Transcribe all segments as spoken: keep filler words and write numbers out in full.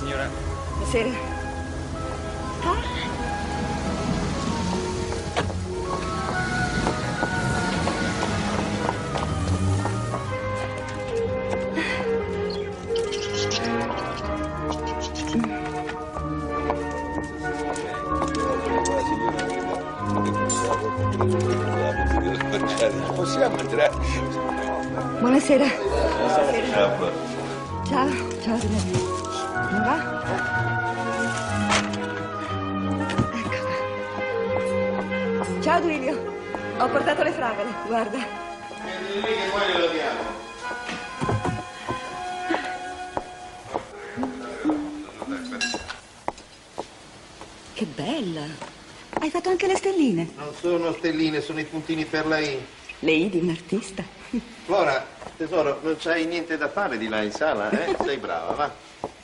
signora. Buonasera. Ah. Possiamo entrare? Buonasera. Buonasera. Ciao, ciao Giulia. Come va? Ecco qua. Ciao Duilio. Ho portato le fragole, guarda. Vieni lì che poi glielo diamo. Che bella. Hai fatto anche le stelline. Non sono stelline, sono i puntini per la I. Le I di un artista. Flora, tesoro, non c'hai niente da fare di là in sala, eh? Sei brava, va.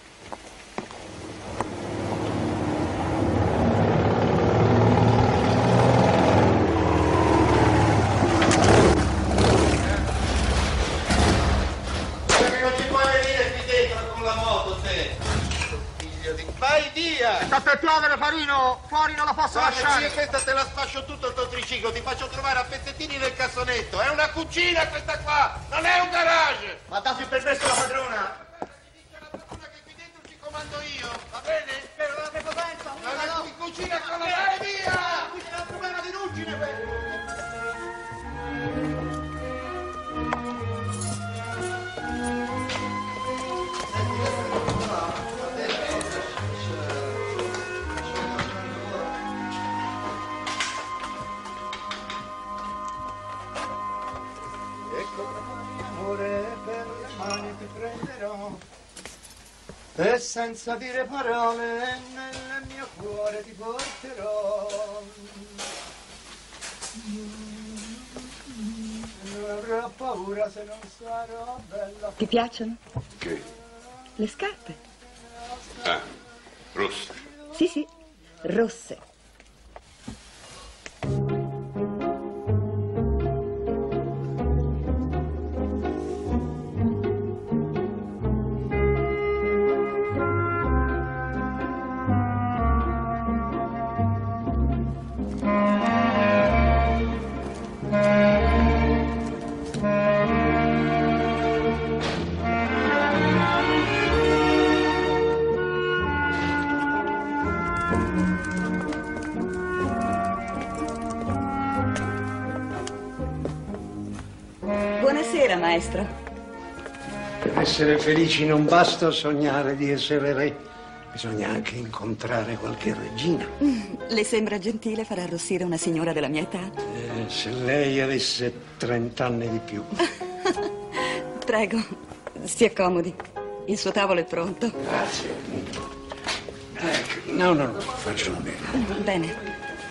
Perché non ci puoi venire qui dentro con la moto, te? Figlio di... Vai via! Sta per piovere, Farino! Fuori non la posso Guarda, lasciare! sì, questa te la sfascio tutto il tuo triciclo, ti faccio trovare a pezzettini nel cassonetto. È una cucina questa qua, non è un garage! Ma dati il permesso alla padrona! Ti dice la padrona che qui dentro ci comando io, va bene? Spero la prepotenza! Ma la no. Cucina con la vai via! Qui c'è un problema di ruggine, questo! E senza dire parole nel mio cuore ti porterò. Non avrò paura se non sarò bella. Ti piacciono? Che? Le scarpe? Ah, rosse. Sì, sì, rosse. Buonasera, maestro. Per essere felici non basta sognare di essere re, bisogna anche incontrare qualche regina. Le sembra gentile far arrossire una signora della mia età? Eh, se lei avesse trent'anni di più. Prego, si accomodi. Il suo tavolo è pronto. Grazie. Ecco, no, no, no, facciamo bene. Bene.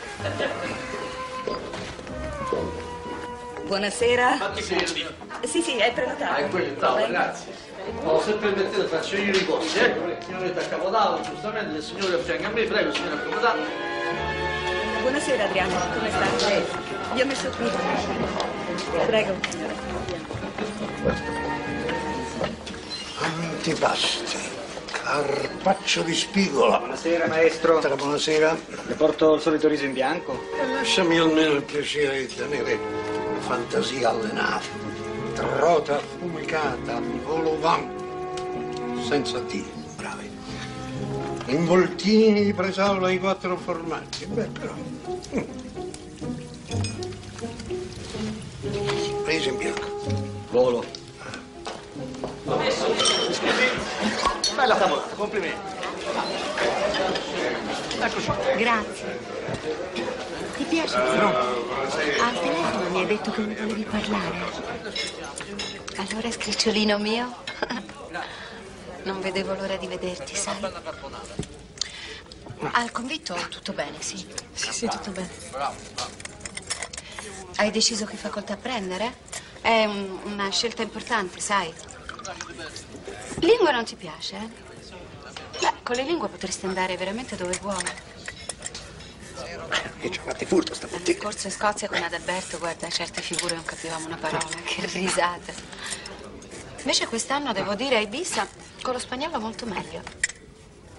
Buonasera. Fatti fermi. Sì, sì, è prenotato. Ah, è quello il tavolo, grazie. Oh, se permettete faccio io i posti, eh? Signoretta a capotavolo, giustamente, il signore a fianco a me, prego, signora a capotavolo. Buonasera, Adriano, come sta? Vi ho messo qui. Prego. Antipasti, carpaccio di spigola. Buonasera, maestro. Buonasera. Le porto il solito riso in bianco? E lasciami almeno il piacere di tenere fantasia allenata. Trota affumicata, vol vent, senza D, bravi. Involtini di bresaola ai quattro formaggi. Beh, però. Riso in bianco. Volo. Bella tavolata, complimenti. Eccoci. Grazie. Ti piace? No. Al telefono mi hai detto che mi volevi parlare. Allora, scricciolino mio, non vedevo l'ora di vederti, sai? Al convitto tutto bene, sì. Sì, sì, tutto bene. Hai deciso che facoltà prendere? È un- una scelta importante, sai? Lingua non ti piace, eh? Beh, con le lingue potresti andare veramente dove vuoi. Che ci ha fatti furto L'anno stamattina. scorso in Scozia con Adalberto, guarda, certe figure non capivamo una parola. Che risate. Invece quest'anno, devo dire, a Ibiza, con lo spagnolo molto meglio.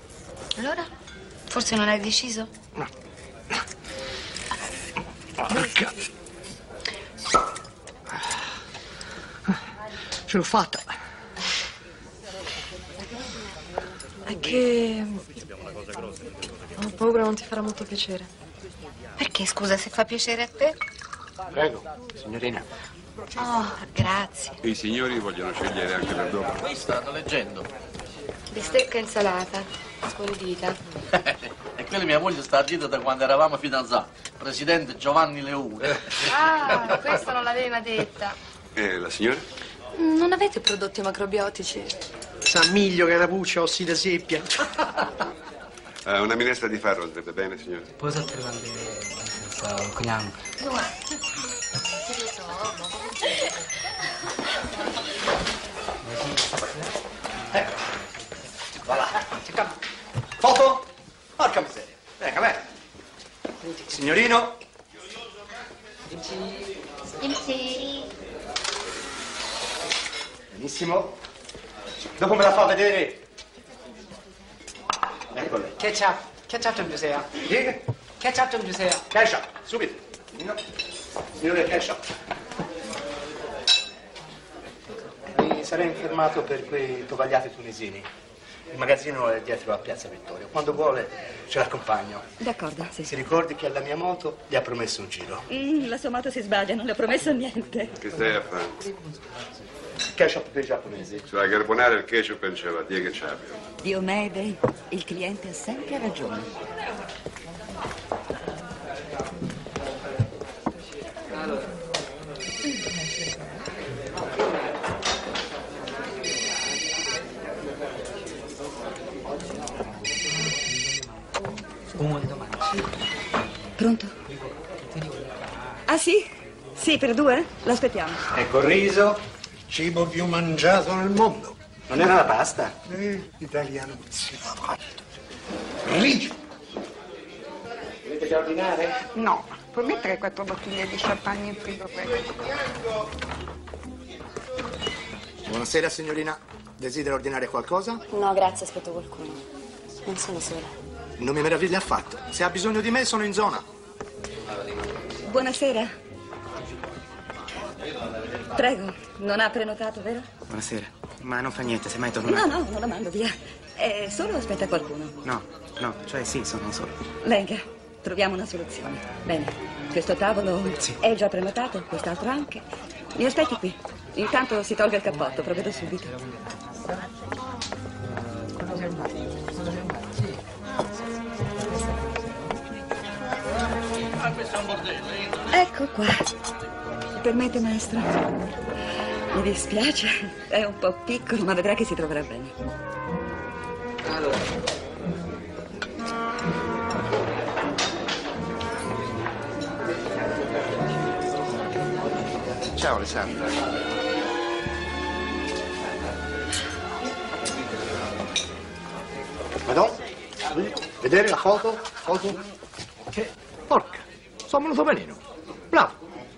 Allora? Forse non hai deciso? No. Porca. Ce l'ho fatta. È che... ho paura non ti farà molto piacere. Perché, scusa, se fa piacere a te? Prego, signorina. Oh, grazie. I signori vogliono scegliere anche per dopo. Qui stanno leggendo. Bistecca e insalata, scolorita. E quella mia moglie sta a dire da quando eravamo fidanzati. Presidente Giovanni Leone. Ah, questo non l'aveva detta. E la signora? Non avete prodotti macrobiotici? San Miglio, carapuccia, ossi da seppia. Ah, una minestra di farro andrebbe bene, signore? Posa trovare senza cugnamo. Eh. Voilà. Foto? Porca miseria. Venga, venga. Signorino. Benissimo. Dopo me la fa vedere. Eccole. Ketchup. Ketchup 좀 주세요. Dica. Ketchup 좀 주세요. Ketchup, subito. No. Signore Ketchup. Mi sarei infermato per quei tovagliati tunisini. Il magazzino è dietro a Piazza Vittorio. Quando vuole ce l'accompagno. D'accordo, sì. Si ricordi che alla mia moto gli ha promesso un giro. Mm, la sua moto si sbaglia, non le ho promesso niente. Che stai a fare? Ketchup dei giapponesi. Sulla carbonara il ketchup non ce l'ha, die che c'ha. Diomede, il cliente ha sempre ragione. Uno di domani. Pronto? Ah sì? Sì, per due? L'aspettiamo. Ecco il riso, il cibo più mangiato nel mondo. Non era la pasta? Eh, italianuzzi. Riso. Volete già ordinare? No, puoi mettere quattro bottiglie di champagne in frigo, prego. Buonasera signorina, desidera ordinare qualcosa? No, grazie, aspetto qualcuno. Non sono sola. Non mi meraviglia affatto. Se ha bisogno di me sono in zona. Buonasera. Prego, non ha prenotato, vero? Buonasera. Ma non fa niente, se mai torno. No, no, non la mando via. È solo aspetta qualcuno. No, no, cioè sì, sono solo. Venga, troviamo una soluzione. Bene, questo tavolo Sì. è già prenotato, quest'altro anche. Mi aspetti qui. Intanto si tolga il cappotto, provvedo subito. Ah, questo è un bordello, eh? Ecco qua. Mi permette, maestro? Mi dispiace, è un po' piccolo, ma vedrà che si troverà bene. Allora. Ciao Alessandra. Madonna, vedere la foto? Foto? Che porca, sono venuto veleno. Bravo.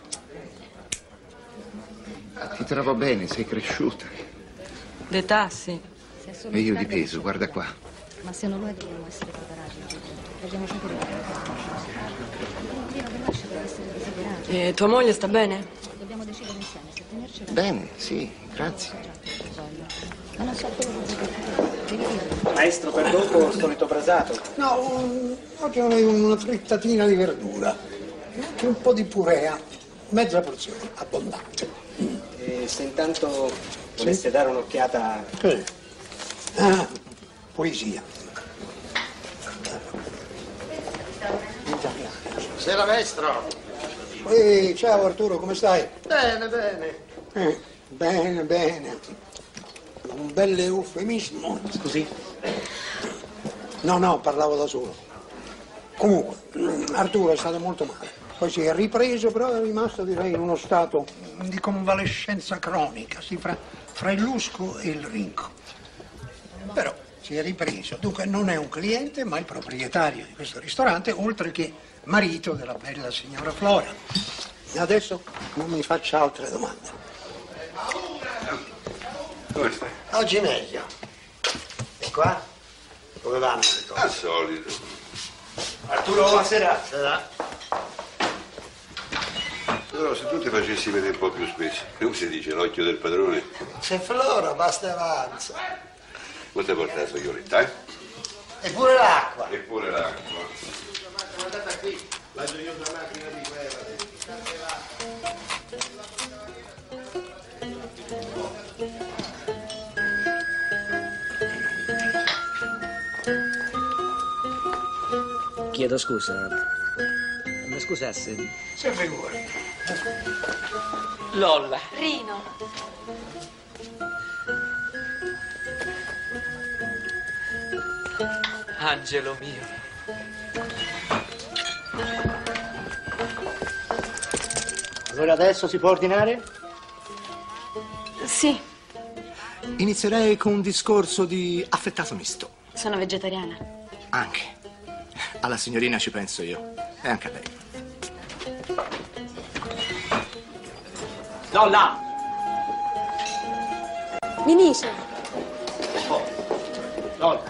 Ti trovo bene, sei cresciuta. D'età, sì. E io di peso, guarda qua. Ma se non lo è, dobbiamo essere preparati. Dobbiamo sempre E tua moglie sta bene? Dobbiamo decidere insieme se tenercela. Bene, sì, grazie. Ma non so quello che devi dire. Maestro, per dopo solito brasato. No, um, oggi avevo una frittatina di verdura, anche un po' di purea, mezza porzione, abbondante. E se intanto voleste dare un'occhiata... Che? Ah, poesia. Buonasera, maestro. Ehi, ciao Arturo, come stai? Bene, bene. Eh, bene, bene. Un bel eufemismo. Scusi? No, no, parlavo da solo. Comunque, Arturo è stato molto male. Poi si è ripreso, però è rimasto, direi, in uno stato di convalescenza cronica, sì, fra, fra il lusco e il rinco. Però si è ripreso. Dunque non è un cliente, ma il proprietario di questo ristorante, oltre che marito della bella signora Flora. E adesso non mi faccia altre domande. Come stai? Oggi meglio. E qua? Dove vanno le cose? Al solito. Arturo, buonasera. Sera. Però se tu ti facessi vedere un po' più spesso, come si dice, l'occhio del padrone? C'è Flora, basta e avanza. Quanto hai portato la soglioletta, eh? E pure l'acqua. E pure l'acqua. Guardate qui, la gioiosa macchina di guerra. Chiedo scusa. Mi scusasse. Se figuri. Lolla. Rino. Angelo mio. Allora adesso si può ordinare? Sì, Inizierei con un discorso di affettato misto. sono vegetariana. Anche. Alla signorina ci penso io. E anche a lei. Lolla! Minice. Oh. Lolla.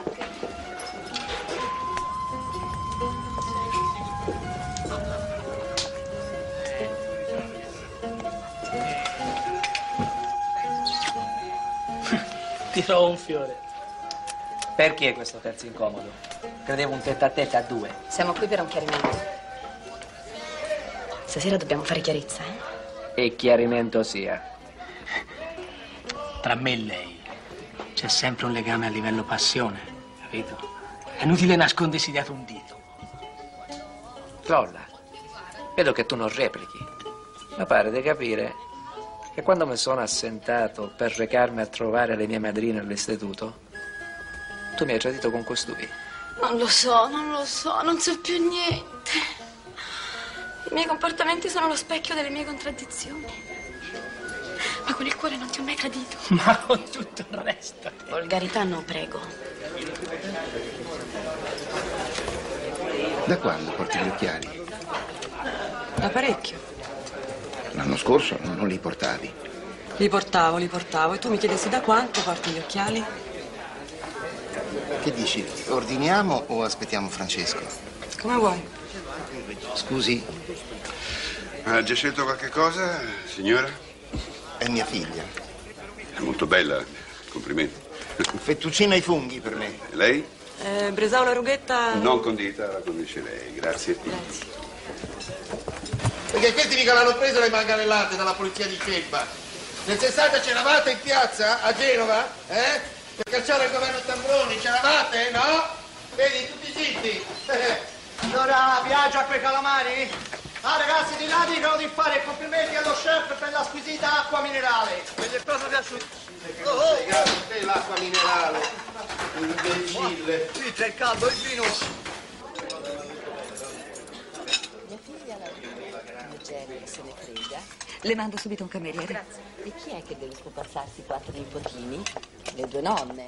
Tirò un fiore. Perché questo terzo incomodo? Credevo un tête a tête a due. Siamo qui per un chiarimento. Stasera dobbiamo fare chiarezza, eh? E chiarimento sia. Tra me e lei c'è sempre un legame a livello passione, capito? È inutile nascondersi dietro un dito. Lolla, vedo che tu non replichi. Ma pare di capire che quando mi sono assentato per recarmi a trovare le mie madrine all'istituto, tu mi hai tradito con costui. Non lo so, non lo so, non so più niente. I miei comportamenti sono lo specchio delle mie contraddizioni. Ma con il cuore non ti ho mai tradito. Ma con tutto il resto. Volgarità no, prego. Da quando porti gli occhiali? Da parecchio. L'anno scorso non li portavi. Li portavo, li portavo. E tu mi chiedessi da quanto porti gli occhiali? Che dici? Ordiniamo o aspettiamo Francesco? Come vuoi. Scusi, Ha già scelto qualche cosa, signora? è mia figlia. È molto bella, complimenti. Fettuccine ai funghi per me. E lei? Eh, Bresaola Rughetta... Non condita, la condisce lei, grazie. Grazie. Perché questi mica l'hanno preso le manganellate dalla polizia di Celba. Nel sessanta c'eravate in piazza a Genova, eh? Per cacciare il governo Tambroni, c'eravate, no? Vedi, tutti zitti. Allora, viaggio a quei calamari? Ah, ragazzi, di là dicono di fare complimenti allo chef per la squisita acqua minerale. E gli è proprio piaciuto. Oh, oh, grazie, l'acqua minerale. Imbecille. Qui c'è il caldo, il vino. Mia figlia la il genere se ne frega. Le mando subito un cameriere. Grazie. E chi è che deve spupazzarsi i quattro nipotini? Le due nonne.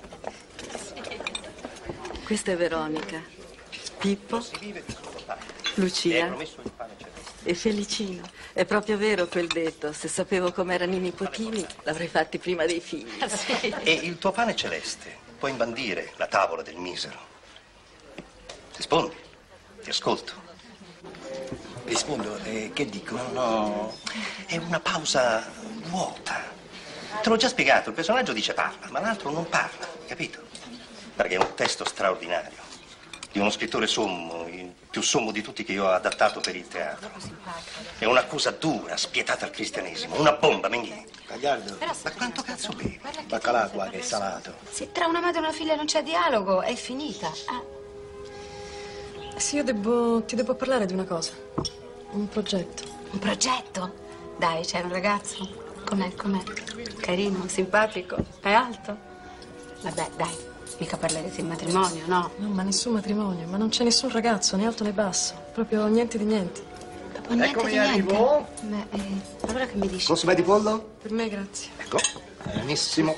Questa è Veronica, Pippo, Lucia e Felicino. È proprio vero quel detto. Se sapevo com'erano i nipotini, l'avrei fatti prima dei figli. Sì. E il tuo pane celeste può imbandire la tavola del misero. Rispondi, ti ascolto. Rispondo, eh, che dico? No, no, è una pausa vuota. Te l'ho già spiegato, il personaggio dice parla, ma l'altro non parla, capito? Perché è un testo straordinario, di uno scrittore sommo, il più sommo di tutti che io ho adattato per il teatro. È un'accusa dura, spietata al cristianesimo, una bomba, Menghi. Gagliardo, Ma quanto cazzo bevi? baccalà qua che è salato. Se tra una madre e una figlia non c'è dialogo, è finita. Ah. Sì, io devo... ti devo parlare di una cosa. Un progetto. Un progetto? Dai, c'è un ragazzo. Com'è, com'è? Carino, simpatico, è alto. Vabbè, dai, mica parlerete di matrimonio, no? No, ma nessun matrimonio, ma non c'è nessun ragazzo, né alto né basso. Proprio niente di niente. Proprio niente Eccomi, di niente. arrivo. Beh, eh, allora che mi dici? Consommé di pollo? Per me, grazie. Ecco, benissimo.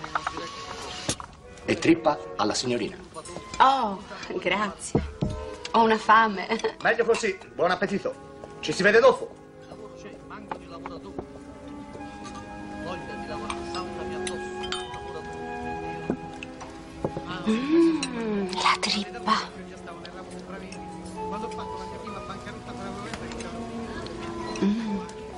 E trippa alla signorina. Oh, grazie. Ho una fame. Meglio così, buon appetito. Ci si vede dopo. Mmm, la la trippa. Mm.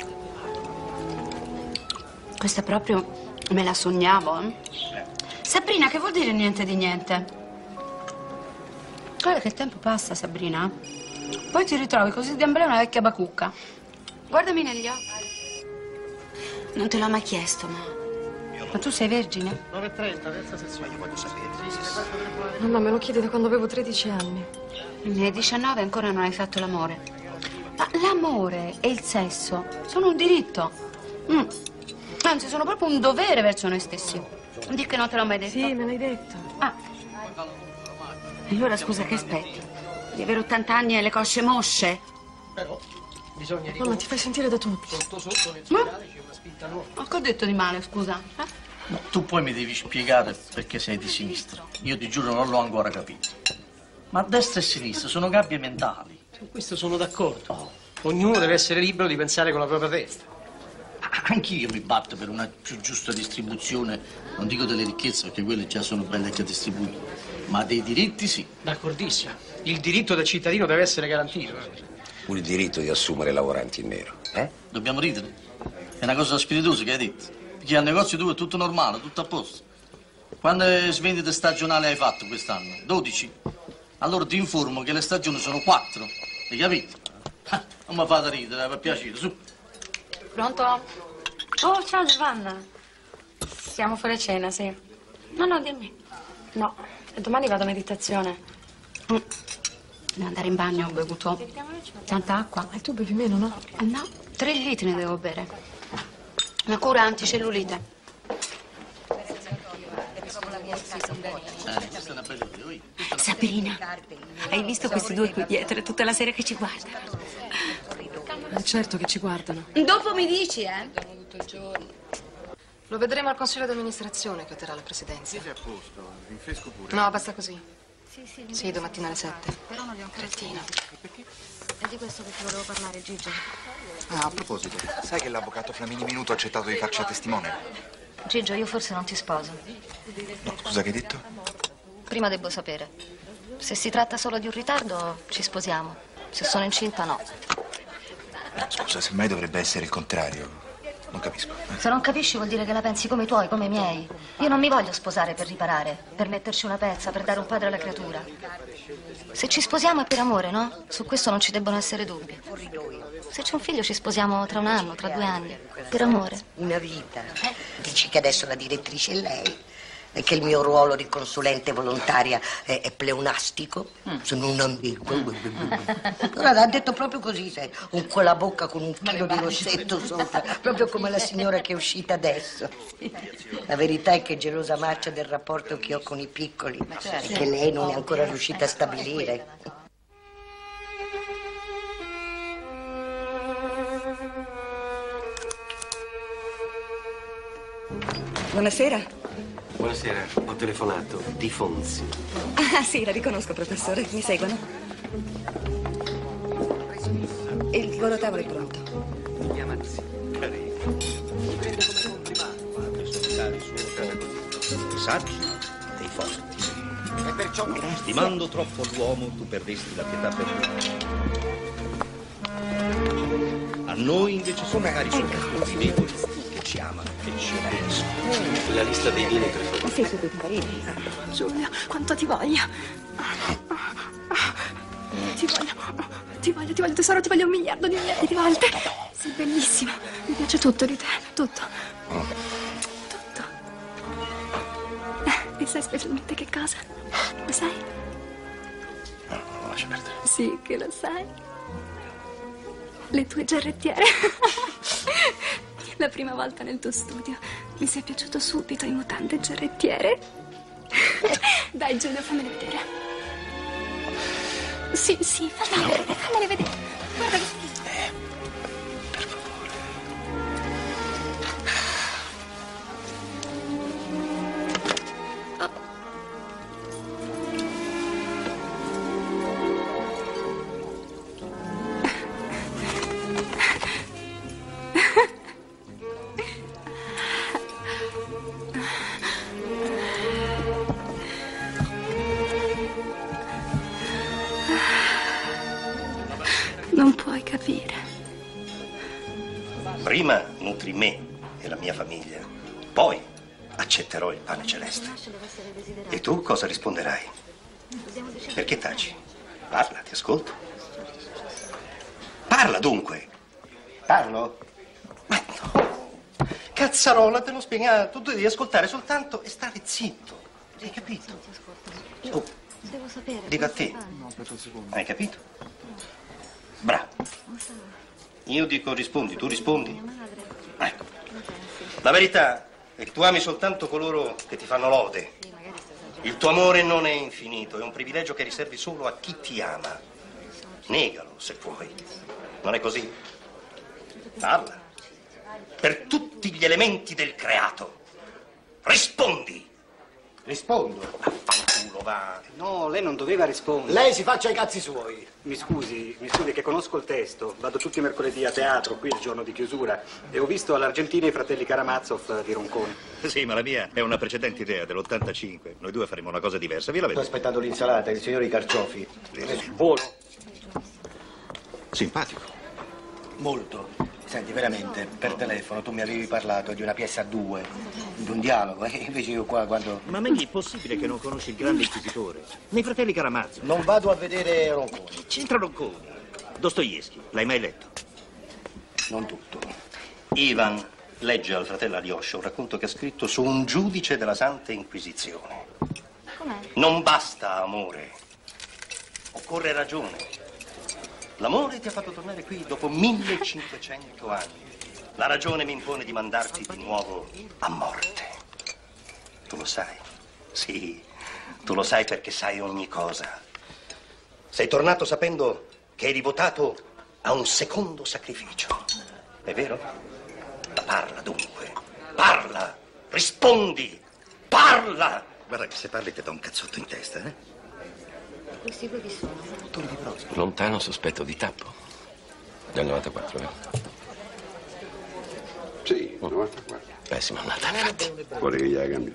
Questa proprio me la sognavo. Eh? Sabrina, che vuol dire niente di niente? Guarda che il tempo passa, Sabrina. Poi ti ritrovi così di una vecchia bacucca. Guardami negli occhi. Non te l'ho mai chiesto, ma... Ma tu sei vergine? nove e trenta, terza sezione. Io voglio sapere. Mamma me lo chiede da quando avevo tredici anni. Ne hai diciannove e ancora non hai fatto l'amore. Ma l'amore e il sesso sono un diritto. Mm. Anzi, sono proprio un dovere verso noi stessi. Di che non te l'ho mai detto? Sì, me l'hai detto. Ah. Allora scusa, che aspetti? Di avere ottanta anni e le cosce mosce? Però bisogna... Mamma, ti fai sentire da tutti. Sotto sotto nel Ma? finale c'è una spinta nuova. Ma che ho detto di male, scusa? Eh? No, tu poi mi devi spiegare perché sei di sinistra. Io ti giuro non l'ho ancora capito. Ma destra e sinistra sono gabbie mentali. Su questo sono d'accordo. Oh. Ognuno deve essere libero di pensare con la propria testa. Anch'io mi batto per una più giusta distribuzione, non dico delle ricchezze perché quelle già sono belle già distribuite, ma dei diritti sì. D'accordissimo. Il diritto del cittadino deve essere garantito. Il diritto di assumere lavoranti in nero, eh? Dobbiamo ridere. È una cosa spiritosa che hai detto. Perché al negozio tuo è tutto normale, tutto a posto. Quante svendite stagionali hai fatto quest'anno? dodici? Allora ti informo che le stagioni sono quattro. Hai capito? Non mi fate ridere, per piacere, su. Pronto? Oh, ciao Giovanna. Siamo fuori cena, sì. No, no, dimmi. No, e domani vado a meditazione. Mm. Devo andare in bagno, ho bevuto tanta acqua. E tu bevi meno, no? Eh no, tre litri ne devo bere. Una cura anticellulite. Sabrina, hai visto questi due qui dietro? È tutta la sera che ci guardano. È certo che ci guardano. Dopo mi dici, eh? Tutto il giorno. Lo vedremo al consiglio di amministrazione che otterrà la presidenza. Siete a posto, rinfresco pure. No, basta così. Sì, sì. Sì, domattina alle sette. Però non li ho ancora Cretino. È di questo che ti volevo parlare, Gigi. Ah, a proposito, sai che l'avvocato Flamini Minuto ha accettato di farci da testimone? Gigio, io forse non ti sposo. No, scusa, che hai detto? Prima devo sapere. Se si tratta solo di un ritardo, ci sposiamo. Se sono incinta, no. Scusa, semmai dovrebbe essere il contrario. Non capisco. Se non capisci vuol dire che la pensi come i tuoi, come i miei. Io non mi voglio sposare per riparare, per metterci una pezza, per dare un padre alla creatura. Se ci sposiamo è per amore, no? Su questo non ci debbono essere dubbi. Se c'è un figlio ci sposiamo tra un anno, tra due anni. Per amore. Una vita. Dici che adesso la direttrice è lei? E che il mio ruolo di consulente volontaria è, è pleonastico? Mm. Sono un ambiguo. Guarda, ha detto proprio così, sai, con quella bocca con un chilo di rossetto sopra, proprio come la signora che è uscita adesso. La verità è che è gelosa marcia del rapporto che ho con i piccoli, e che lei non è ancora riuscita a stabilire. Buonasera. Buonasera, ho telefonato di Fonzi. Ah, sì, la riconosco, professore. Mi seguono? Il loro tavolo è pronto. Chiamazzi. Carino. Mi prende come complimento. Adesso ti dare il suo saggi dei forti. E perciò, stimando troppo l'uomo, tu perderesti la pietà per lui. A noi invece sono cari soprattutto i deboli che ci amano e ci obbediscono. La lista dei vini preferiti. Sei subito carini. Giulia, quanto ti voglio. Ti voglio, ti voglio, ti voglio tesoro, ti voglio un miliardo di miliardi di volte. Sei bellissima. Mi piace tutto di te, tutto. Tutto. E sai specialmente che cosa? Lo sai? No, no, lascia perdere. Sì, che lo sai. Le tue giarrettiere. La prima volta nel tuo studio mi sei piaciuto subito in mutande e giarrettiere. Dai Giulia, fammele vedere. Sì, sì, fammele vedere, fammele vedere. Guarda che... Eh, per favore. Oh. prima nutri me e la mia famiglia, poi accetterò il pane celeste. E tu cosa risponderai? Perché taci? Parla, ti ascolto. Parla dunque. Parlo? Ma no. Cazzarola, te l'ho spiegato. Tu devi ascoltare soltanto e stare zitto. Hai capito? Oh, Devo sapere. dico a te. Hai capito? Bravo. Io dico rispondi, tu rispondi. Ecco. La verità è che tu ami soltanto coloro che ti fanno lode. Il tuo amore non è infinito, è un privilegio che riservi solo a chi ti ama. Negalo, se puoi. Non è così? Parla. Per tutti gli elementi del creato. Rispondi. Rispondo. Affanculo, va. No, lei non doveva rispondere. Lei si faccia i cazzi suoi. Mi scusi, mi scusi che conosco il testo. Vado tutti i mercoledì a teatro, qui il giorno di chiusura. E ho visto all'Argentina i fratelli Karamazov di Roncone. Sì, ma la mia è una precedente idea dell'ottantacinque. Noi due faremo una cosa diversa, via la vedo. Sto aspettando l'insalata, il signore i carciofi. Buono. Simpatico. Molto. Senti, veramente, per telefono tu mi avevi parlato di una pièce a due, di un dialogo, e invece io qua quando... Ma Maggie, è possibile che non conosci il grande inquisitore? Nei fratelli Karamazov. Non vado a vedere Ronconi. C'entra Ronconi. Dostoevsky, l'hai mai letto? Non tutto. Ivan legge al fratello Alyosha un racconto che ha scritto su un giudice della Santa Inquisizione. Com'è? Non basta amore, occorre ragione. L'amore ti ha fatto tornare qui dopo millecinquecento anni. La ragione mi impone di mandarti di nuovo a morte. Tu lo sai? Sì, tu lo sai perché sai ogni cosa. Sei tornato sapendo che eri votato a un secondo sacrificio. È vero? Parla dunque. Parla. Rispondi. Parla. Guarda che se parli ti do un cazzotto in testa, eh? Questi due chi sono? Attore di Prospero. Lontano sospetto di tappo. Del novantaquattro, vero? Sì, novantaquattro. Pessima annata, infatti. Vuole che gliela cambio?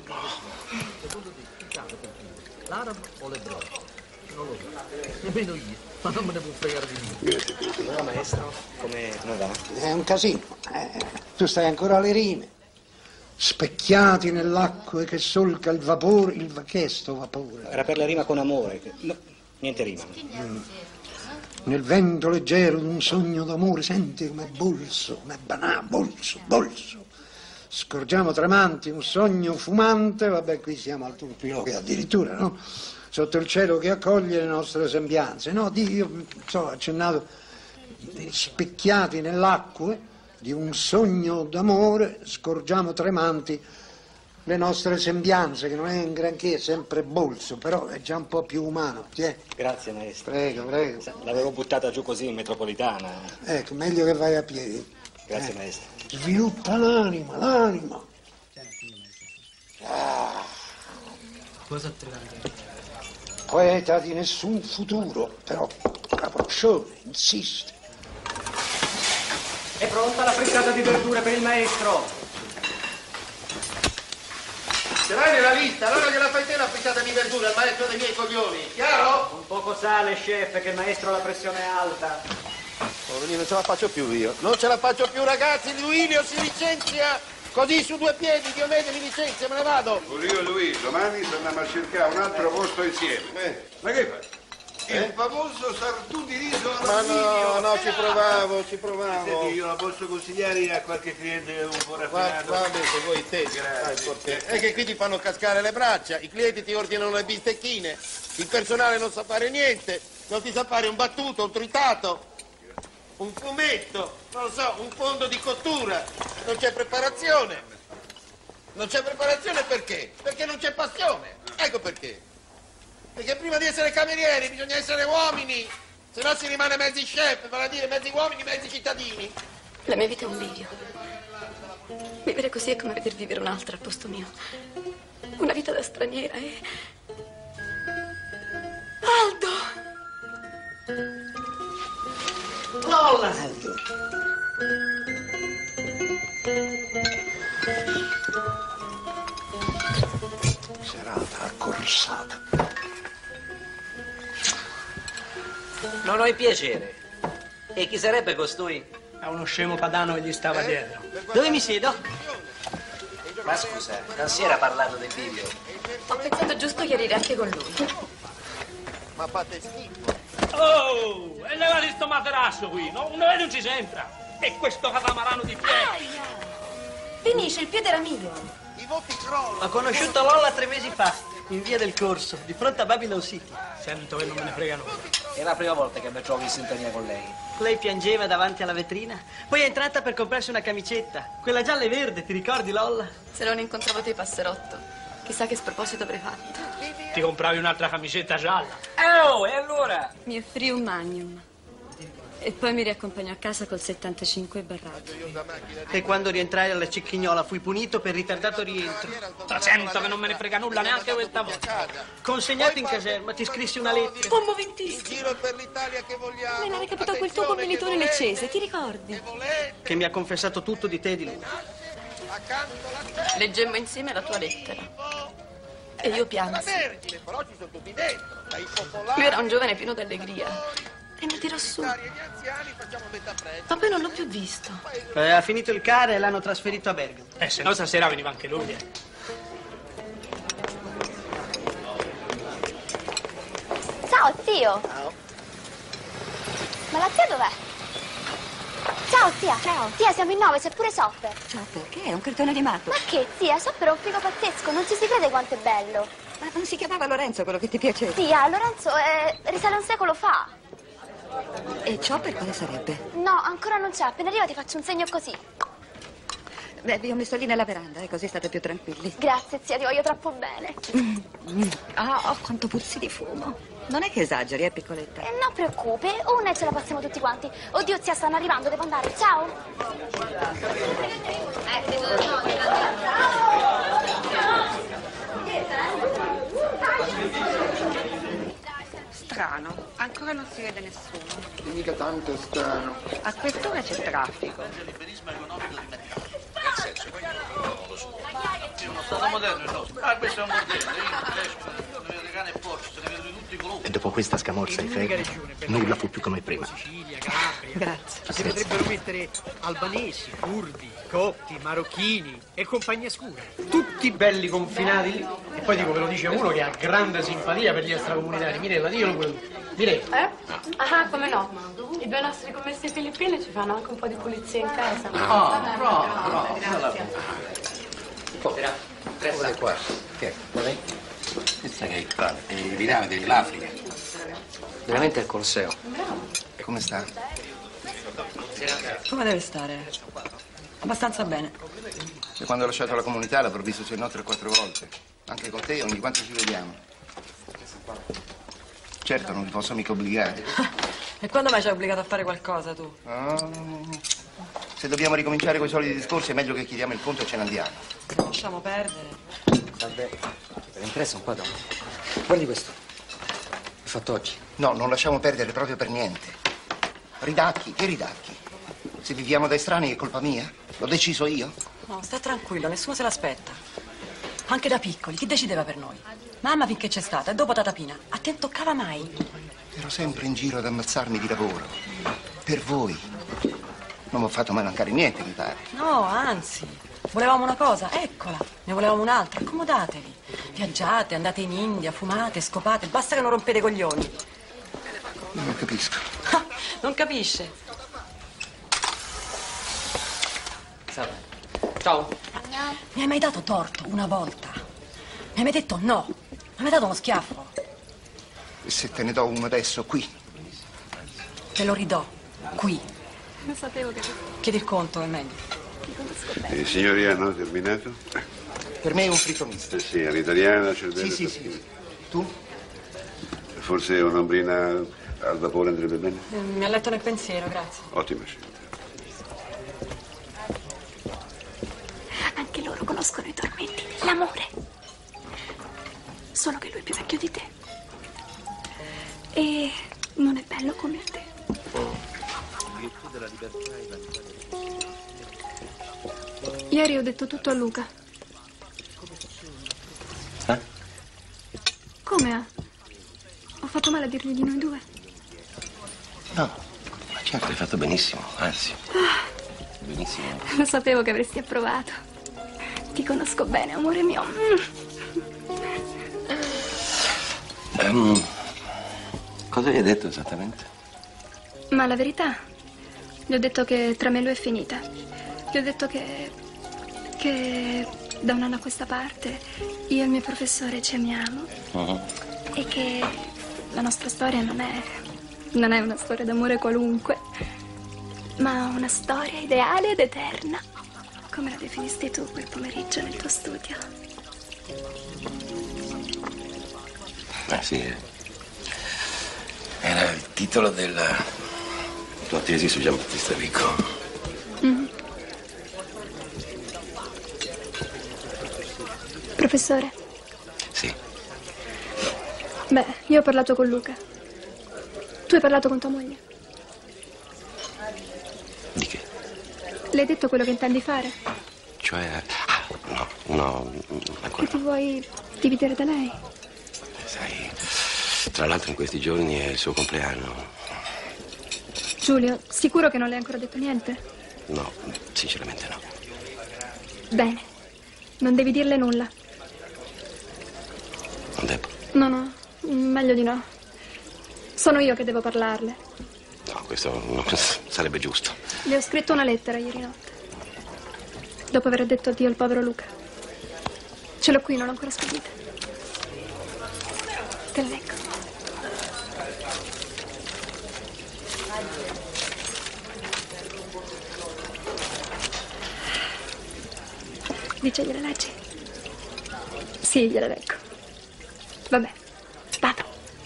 L'arabo o l'ebreo? Non lo so. Nemmeno io. Ma non me ne può fregare di più. Grazie. Allora, maestro, come come va? È un casino. Eh, tu stai ancora alle rime. Specchiati nell'acqua che solca il vapore, il va- che è sto vapore? Era per la rima con amore. No, niente rima. Mm. Nel vento leggero di un sogno d'amore, senti com'è bolso, com'è banale, bolso, bolso. Scorgiamo tremanti un sogno fumante, vabbè qui siamo al turpino che addirittura, no? Sotto il cielo che accoglie le nostre sembianze, no? Di, io so, ho accennato, specchiati nell'acqua di un sogno d'amore, scorgiamo tremanti le nostre sembianze, che non è un granché, è sempre bolso, però è già un po' più umano. Tiè. Grazie, maestro. Prego, prego. L'avevo buttata giù così in metropolitana. Ecco, meglio che vai a piedi. Grazie, Eh. maestro. Sviluppa l'anima, l'anima. Ah, Cosa te poeta di nessun futuro, però capriccione, insiste. È pronta la frittata di verdure per il maestro. Se vai nella lista, allora gliela fai te la frittata di verdura al maestro dei miei coglioni, chiaro? Un poco sale, chef, che il maestro ha la pressione alta. Oh, non ce la faccio più io. Non ce la faccio più, ragazzi. Luilio si licenzia così su due piedi. Diomede mi licenzia, me ne vado. Io e lui, domani andiamo a cercare un altro posto insieme. Eh. Ma che fai? Il famoso sartù di riso Ma all'alluminio. no, no, ci provavo, ci provavo. Senti, io la posso consigliare a qualche cliente un po' raffinato. Guarda, se vuoi te, dai, forte. È che qui ti fanno cascare le braccia, i clienti ti ordinano le bistecchine, il personale non sa fare niente, non ti sa fare un battuto, un tritato, un fumetto, non lo so, un fondo di cottura, non c'è preparazione. Non c'è preparazione perché? Perché non c'è passione, ecco perché. Perché prima di essere camerieri bisogna essere uomini, se no si rimane mezzi chef, vale a dire mezzi uomini, mezzi cittadini. La mia vita è un bivio. Vivere così è come veder vivere un'altra al posto mio. Una vita da straniera e... Aldo! Lola! Aldo! Serata accorsata. Non ho il piacere. E chi sarebbe costui? A uno scemo padano che gli stava dietro. Dove mi siedo? Ma scusa, non si era parlato del video? Ho pensato giusto chiarire anche con lui. Ma fate schifo. Oh, e levate sto materasso qui, no? Uno non ci c'entra. E questo catamarano di piedi. Finisce, il piede era mio. I voti crollano. Ho conosciuto Lola tre mesi fa, in via del Corso, di fronte a Babylon City. Sento che non me ne frega nulla. È la prima volta che mi trovo in sintonia con lei. Lei piangeva davanti alla vetrina, poi è entrata per comprarsi una camicetta. Quella gialla e verde, ti ricordi, Lola? Se non incontravo te, passerotto, chissà che sproposito avrei fatto. Ti compravi un'altra camicetta gialla. Oh, e allora? Mi offrì un magnum. E poi mi riaccompagnò a casa col settantacinque barrato. E quando rientrai alla Cecchignola fui punito per ritardato rientro. Sento che non me ne frega nulla neanche questa volta. Consegnato in caserma, ti scrissi una lettera. Un moventissimo. Giro per l'Italia che vogliamo. Me l'ha recapitato quel tuo commilitore leccese, ti ricordi? Che mi ha confessato tutto di te e di lui. Leggemmo insieme la tua lettera. E io piansi. Però ci sono tutti dentro. Dai popolari. Lui era un giovane pieno d'allegria. E mi tirò su. Ma poi non l'ho più visto. Eh, ha finito il care e l'hanno trasferito a Bergamo. Eh, se no stasera veniva anche lui, eh. Ciao, zio. Ciao. Ma la zia dov'è? Ciao, zia. Ciao. Zia, siamo in nove, c'è pure Sopper. Sopper, che è? Un cartone animato? Ma che, zia? Sopper è un figo pazzesco, non ci si crede quanto è bello. Ma non si chiamava Lorenzo quello che ti piaceva? Zia, Lorenzo è... risale un secolo fa. E ciò per quale sarebbe? No, ancora non c'è. Appena arriva ti faccio un segno così. Beh, vi ho messo lì nella veranda, e così state più tranquilli. Grazie, zia, ti voglio troppo bene. Ah, oh, quanto puzzi di fumo. Non è che esageri, eh, piccoletta? Eh, non preoccupi, una e ce la passiamo tutti quanti. Oddio, zia, stanno arrivando, devo andare. Ciao. Strano, ancora non si vede nessuno. Che mica tanto strano. A quest'ora c'è traffico. Nel senso, non lo so. È uno stato moderno il nostro. Ah, questo è un bordello. Ne vedo cane e porci, se ne vedo di tutti i colori. E dopo questa scamorza di ferie, nulla fu più come prima. Grazie. Si potrebbero mettere albanesi, curdi, copti, marocchini e compagnie scure. Tutti belli confinati lì. E poi dico, ve lo dice uno che ha grande simpatia per gli extracomunitari. Mirella, diglielo pure tu. Mirella. Eh? Ah, come no? I due nostri commessi filippini ci fanno anche un po' di pulizia in casa. Ah, bravo, bravo. Guarda qua. Che è? Questa che è il virame dell'Africa. Veramente al Colosseo. E come sta? Come deve stare? Abbastanza bene. Da quando ho lasciato la comunità l'avrò visto se no tre o quattro volte. Anche con te ogni quanto ci vediamo. Certo, non vi posso mica obbligare. E quando mai ci hai obbligato a fare qualcosa, tu? Oh, se dobbiamo ricominciare con i soliti discorsi è meglio che chiediamo il conto e ce ne andiamo. Lasciamo perdere. Vabbè, per interessa un po' dopo. Guardi questo. L'ho fatto oggi. No, non lasciamo perdere proprio per niente. Ridacchi, che ridacchi? Se viviamo da estranei è colpa mia? L'ho deciso io? No, sta tranquillo, nessuno se l'aspetta. Anche da piccoli, chi decideva per noi? Mamma finché c'è stata, e dopo Tatapina. A te non toccava mai. Ero sempre in giro ad ammazzarmi di lavoro. Per voi. Non mi ho fatto mai mancare niente, mi pare. No, anzi. Volevamo una cosa, eccola. Ne volevamo un'altra, accomodatevi. Viaggiate, andate in India, fumate, scopate. Basta che non rompete i coglioni. Non capisco. Non capisce. Salve. Ciao. Mi hai mai dato torto una volta? Mi hai mai detto no? Mi hai mai dato uno schiaffo? E se te ne do uno adesso, qui? Te lo ridò, qui. Non sapevo che... Chiedi il conto, è meglio. Ti conosco bene. I signori hanno terminato? Per me è un fritto misto. Eh sì, all'italiana, cervello. Sì, sì, sì. Tu? Forse un'ombrina al vapore andrebbe bene? Mi ha letto nel pensiero, grazie. Ottima scelta. Anche loro conoscono i tormenti dell'amore. Solo che lui è più vecchio di te. E non è bello come te. Ieri ho detto tutto a Luca. Eh? Come? Ho fatto male a dirgli di noi due? No, ma Certo, hai fatto benissimo, anzi. Benissimo. Lo sapevo che avresti approvato. Ti conosco bene, amore mio. Um, cosa gli hai detto esattamente? Ma la verità, gli ho detto che tra me e lui è finita. Gli ho detto che... che da un anno a questa parte io e il mio professore ci amiamo. Uh-huh. E che la nostra storia non è... non è una storia d'amore qualunque, ma una storia ideale ed eterna, come la definisti tu quel pomeriggio nel tuo studio. Eh sì, era il titolo della tua tesi su Giambattista Vico. Mm. Professore? Sì. Beh, io ho parlato con Luca. Tu hai parlato con tua moglie? Di che? Le hai detto quello che intendi fare? Cioè... Ah, no, no, ancora Che ti vuoi dividere da lei? sai, tra l'altro in questi giorni è il suo compleanno. Giulio, sicuro che non le hai ancora detto niente? No, sinceramente no. Bene, non devi dirle nulla. Non devo. No, no, meglio di no. Sono io che devo parlarle. No, questo non sarebbe giusto. Le ho scritto una lettera ieri notte, dopo aver detto addio al povero Luca. Ce l'ho qui, non l'ho ancora spedita. Te la leggo. Dice, gliela leggi? Sì, gliela leggo. Vabbè, vado.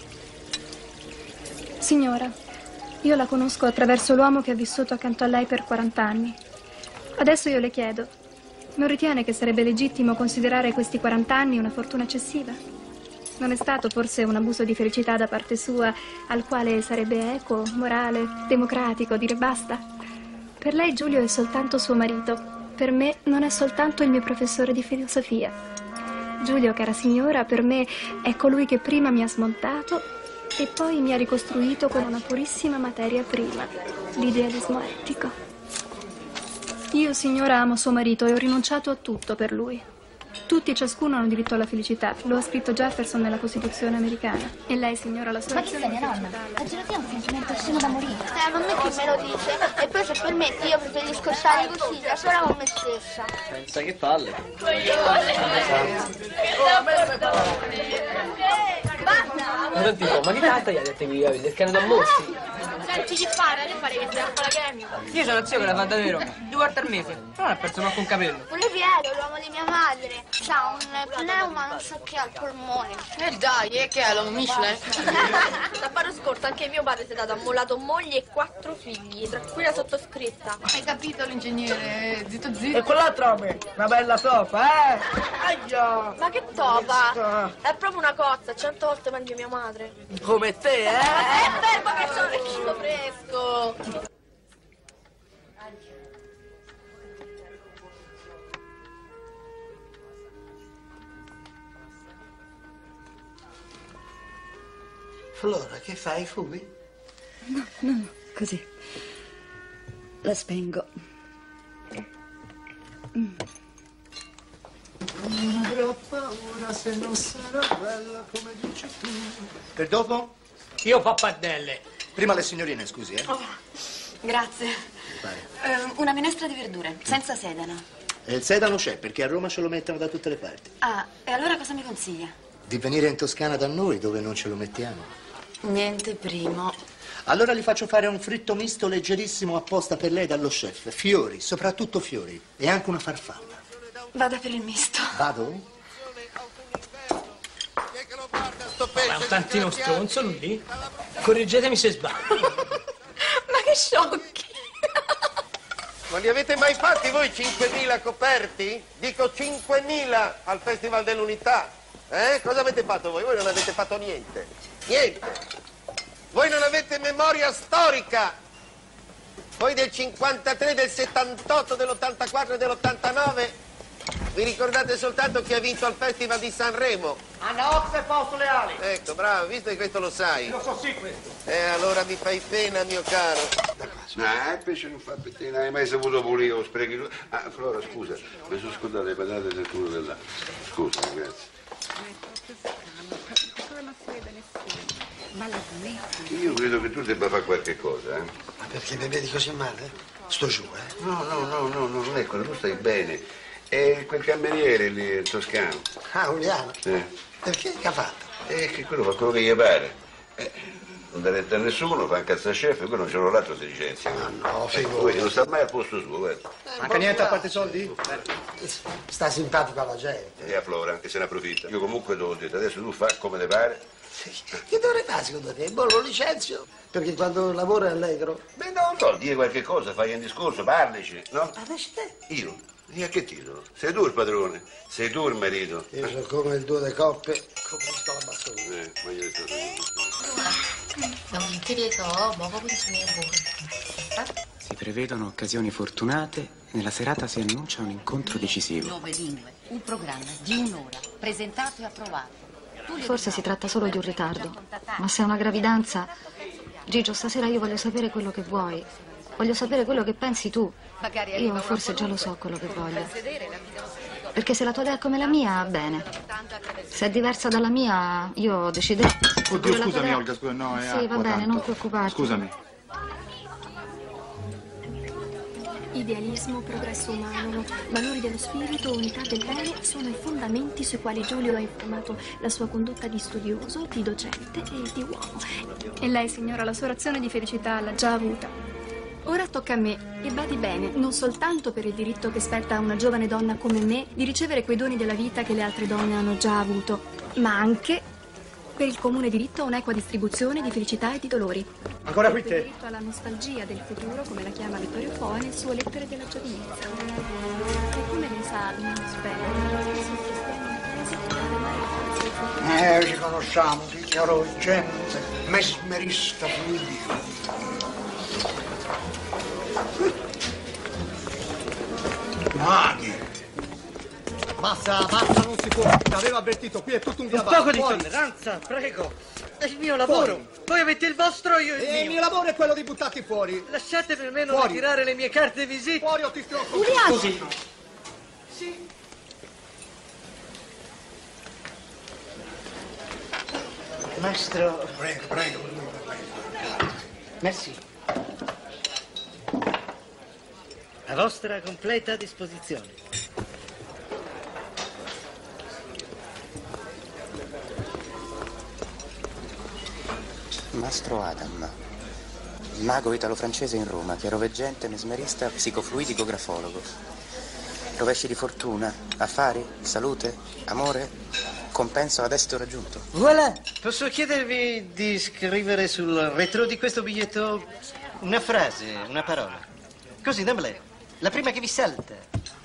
Signora, io la conosco attraverso l'uomo che ha vissuto accanto a lei per quaranta anni. Adesso io le chiedo, non ritiene che sarebbe legittimo considerare questi quaranta anni una fortuna eccessiva? Non è stato forse un abuso di felicità da parte sua al quale sarebbe equo, morale, democratico dire basta? Per lei Giulio è soltanto suo marito. Per me non è soltanto il mio professore di filosofia. Giulio, cara signora, per me è colui che prima mi ha smontato e poi mi ha ricostruito con una purissima materia prima, l'idealismo etico. Io, signora, amo suo marito e ho rinunciato a tutto per lui. Tutti e ciascuno hanno diritto alla felicità. Lo ha scritto Jefferson nella Costituzione americana. E lei, signora, la sua... Ma chi sei, mia nonna? La gelosia è un sentimento osceno da morire. Eh, ma a me chi me lo dice? E poi, se permetti, io preferisco stare così, da sola con me stessa. Pensa che palle. Ma non ti può, ma che tanta gli ha detto che io il cane da mostri? Senti che fare, che fare che stai a fare la chemica? Io sono zio che la fa davvero, due volte al mese, però non ha perso manco un capello. Pure Piero, l'uomo di mia madre, c'ha un pneuma, non so che, al polmone. Eh dai, e che è l'uomo Michelin? Sabato scorso anche mio padre si è dato ammolato moglie e quattro figli, tra cui la sottoscritta. Hai capito l'ingegnere? Zitto zitto. E quell'altro, una bella topa, eh? Aia! Ma che topa? È proprio una cozza, cento volte meglio mia madre. Come te, eh? Eh, fermo che sono l'orecchino fresco! Flora, che fai? Fumi? No, no, no, così. La spengo. Mm. Non avrò paura se non sarà bella come dici tu. Per dopo? Io pappardelle. Prima le signorine, scusi, eh. Oh, grazie. Eh, una minestra di verdure, senza sedano. E il sedano c'è, perché a Roma ce lo mettono da tutte le parti. Ah, e allora cosa mi consiglia? Di venire in Toscana da noi, dove non ce lo mettiamo. Niente primo. Allora gli faccio fare un fritto misto leggerissimo apposta per lei dallo chef. Fiori, soprattutto fiori. E anche una farfalla. Vada per il misto. Vado? Ma è un tantino stronzo lui? Correggetemi se sbaglio. Ma che sciocchi! Non li avete mai fatti voi cinquemila coperti? Dico cinquemila al Festival dell'Unità. Eh? Cosa avete fatto voi? Voi non avete fatto niente. Niente. Voi non avete memoria storica. Voi del cinquantatré, del settantotto, dell'ottantaquattro e dell'ottantanove Vi ricordate soltanto chi ha vinto al Festival di Sanremo? Anna e Fausto Leali. Ecco, bravo, visto che questo lo sai. Lo so, sì, questo. Eh, allora mi fai pena, mio caro. Ah, il pesce non fa pettine, non hai mai saputo pulire o sprechi. Ah, Flora, scusa, mi sono scordato le patate del culo dell'acqua. Scusa, grazie. Io credo che tu debba fare qualche cosa, eh? Ma perché mi vedi così male? Sto giù, eh? No, no, no, no, no, non è quello, tu stai bene. È quel cameriere lì, il toscano. Ah, Giuliano? Eh. Perché che ha fatto? È che quello fa quello che gli pare. Eh, non dà retta a nessuno, fa un cazzo a chef e poi non ce l'ho l'altro si licenzia. Ah, no, ecco, non sta mai al posto suo, guarda. Manca niente a parte i soldi? Sta simpatico alla gente. E a Flora, che se ne approfitta. Io comunque te l'ho detto, adesso tu fa come te pare. Che dovrei fare secondo te? Boh, lo licenzio? Perché quando lavoro è allegro. Beh, non so, dire qualche cosa, fai un discorso, parlici, no? Ma dici te? Io? E a che titolo? Sei tu il padrone, sei tu il marito. Io sono come il due de coppe, come la bastone. Eh, ma io sto 영길에서 먹어보겠으면 먹을 Si prevedono occasioni fortunate. Nella serata si annuncia un incontro decisivo. Nove lingue, un programma di un'ora, presentato e approvato. Forse si tratta solo di un ritardo, ma se è una gravidanza... Gigio, stasera io voglio sapere quello che vuoi. Voglio sapere quello che pensi tu. Io forse già lo so quello che voglio. Perché se la tua idea è come la mia, bene. Se è diversa dalla mia, io deciderò. Oddio, scusami, idea... Olga, scusa, no, è Sì, acqua, va bene, tanto. non preoccuparti. Scusami. Idealismo, progresso umano, valori dello spirito, unità del bene sono i fondamenti sui quali Giulio ha informato la sua condotta di studioso, di docente e di uomo. E lei, signora, la sua razione di felicità l'ha già avuta. Ora tocca a me, e badi bene, non soltanto per il diritto che spetta a una giovane donna come me di ricevere quei doni della vita che le altre donne hanno già avuto, ma anche per il comune diritto a un'equa distribuzione di felicità e di dolori. Ancora qui Per te? il diritto alla nostalgia del futuro, come la chiama Vittorio Foe nel suo Lettere della giovinezza. E come lei sa, non spero, spesso il cristiano inglese per affermare le forze del futuro. Eh, ci conosciamo, signoro, gente, mesmerista fluidico. Maghi! Basta, basta, non si può. Ti avevo avvertito, qui è tutto un Un diavolo. poco di Fuori. tolleranza, prego. È il mio lavoro. Fuori. Voi avete il vostro, io il E mio. il mio lavoro è quello di buttarti fuori. Lasciate per me non Fuori. ritirare le mie carte di visita. Fuori o ti strozzo. Giuliano! Così. Sì. Maestro. Prego, prego. Merci. A vostra completa disposizione. Mastro Adam, mago italo-francese in Roma, chiaroveggente, mesmerista, psicofluidico, grafologo. Rovesci di fortuna, affari, salute, amore, compenso ad esito raggiunto. Voilà! Posso chiedervi di scrivere sul retro di questo biglietto una frase, una parola? Così, d'emblée. La prima che vi salta.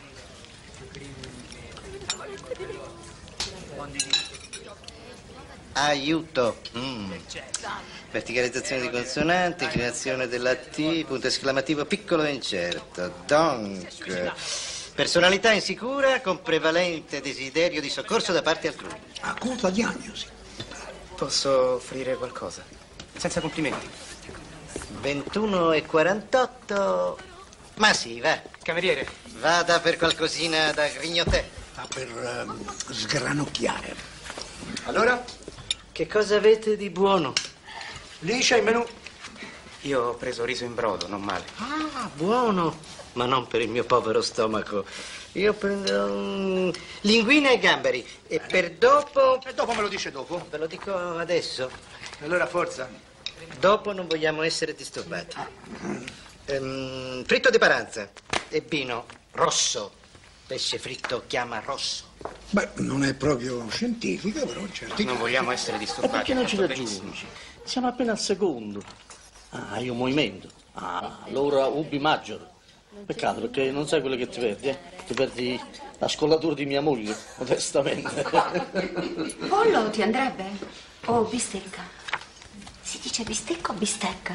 Aiuto. Mm. Verticalizzazione di consonanti, inclinazione della T, punto esclamativo piccolo e incerto. Donc. Personalità insicura con prevalente desiderio di soccorso da parte altrui. Acuta diagnosi. Posso offrire qualcosa? Senza complimenti. ventuno e quarantotto. Ma sì, va. Cameriere. Vada per qualcosina da grignotè. Sta per um, sgranocchiare. Allora? Che cosa avete di buono? Lì c'è il menù. Io ho preso riso in brodo, non male. Ah, buono. Ma non per il mio povero stomaco. Io prendo um, linguine e gamberi. E per dopo... E dopo me lo dice dopo? Ve lo dico adesso. Allora forza. Dopo non vogliamo essere disturbati. Ehm, fritto di paranza e vino rosso. Pesce fritto chiama rosso. Beh, non è proprio scientifica, però certi. Non vogliamo essere E disturbati. perché non ci molto raggiungi? Siamo appena al secondo. Ah, hai un movimento. Ah, l'ora ubi maggior. Peccato, perché non sai quello che ti perdi, eh? Ti perdi la scollatura di mia moglie, modestamente. Pollo ti andrebbe? O bistecca? Si dice bistecca o bistecca?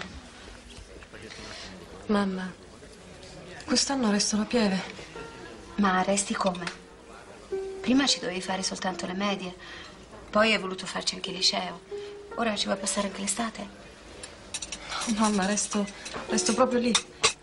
Mamma, quest'anno resto la pieve. Ma resti come? Prima ci dovevi fare soltanto le medie, poi hai voluto farci anche il liceo. Ora ci vuoi passare anche l'estate? No, mamma, resto, resto proprio lì.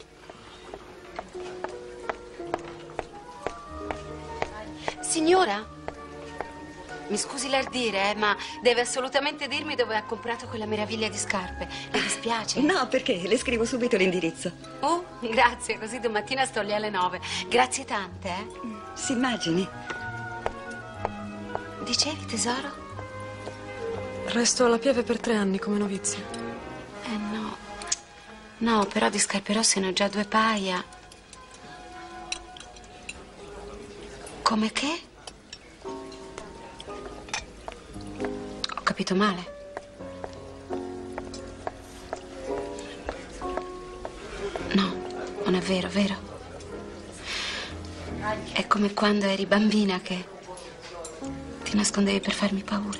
Signora? Mi scusi l'ardire, eh, ma deve assolutamente dirmi dove ha comprato quella meraviglia di scarpe. Le dispiace? No, perché? Le scrivo subito l'indirizzo. Oh, grazie, così domattina sto lì alle nove. Grazie tante, eh? Si immagini. Dicevi, tesoro? Resto alla Pieve per tre anni come novizia. Eh no. No, però di scarpe rosse ne ho già due paia. Come che? Ho capito male. No, non è vero, vero? È come quando eri bambina che ti nascondevi per farmi paura.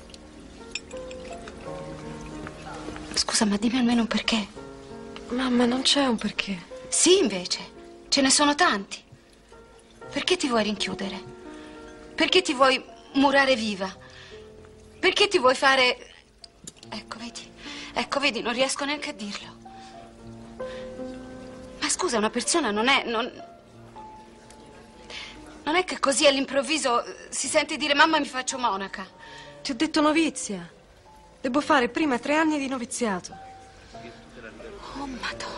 Scusa, ma dimmi almeno un perché. Mamma, non c'è un perché. Sì, invece. Ce ne sono tanti. Perché ti vuoi rinchiudere? Perché ti vuoi murare viva? Perché ti vuoi fare... Ecco, vedi. Ecco, vedi, non riesco neanche a dirlo. Ma scusa, una persona non è... Non, non è che così all'improvviso si sente dire mamma mi faccio monaca. Ti ho detto novizia. Devo fare prima tre anni di noviziato. Oh, Madonna.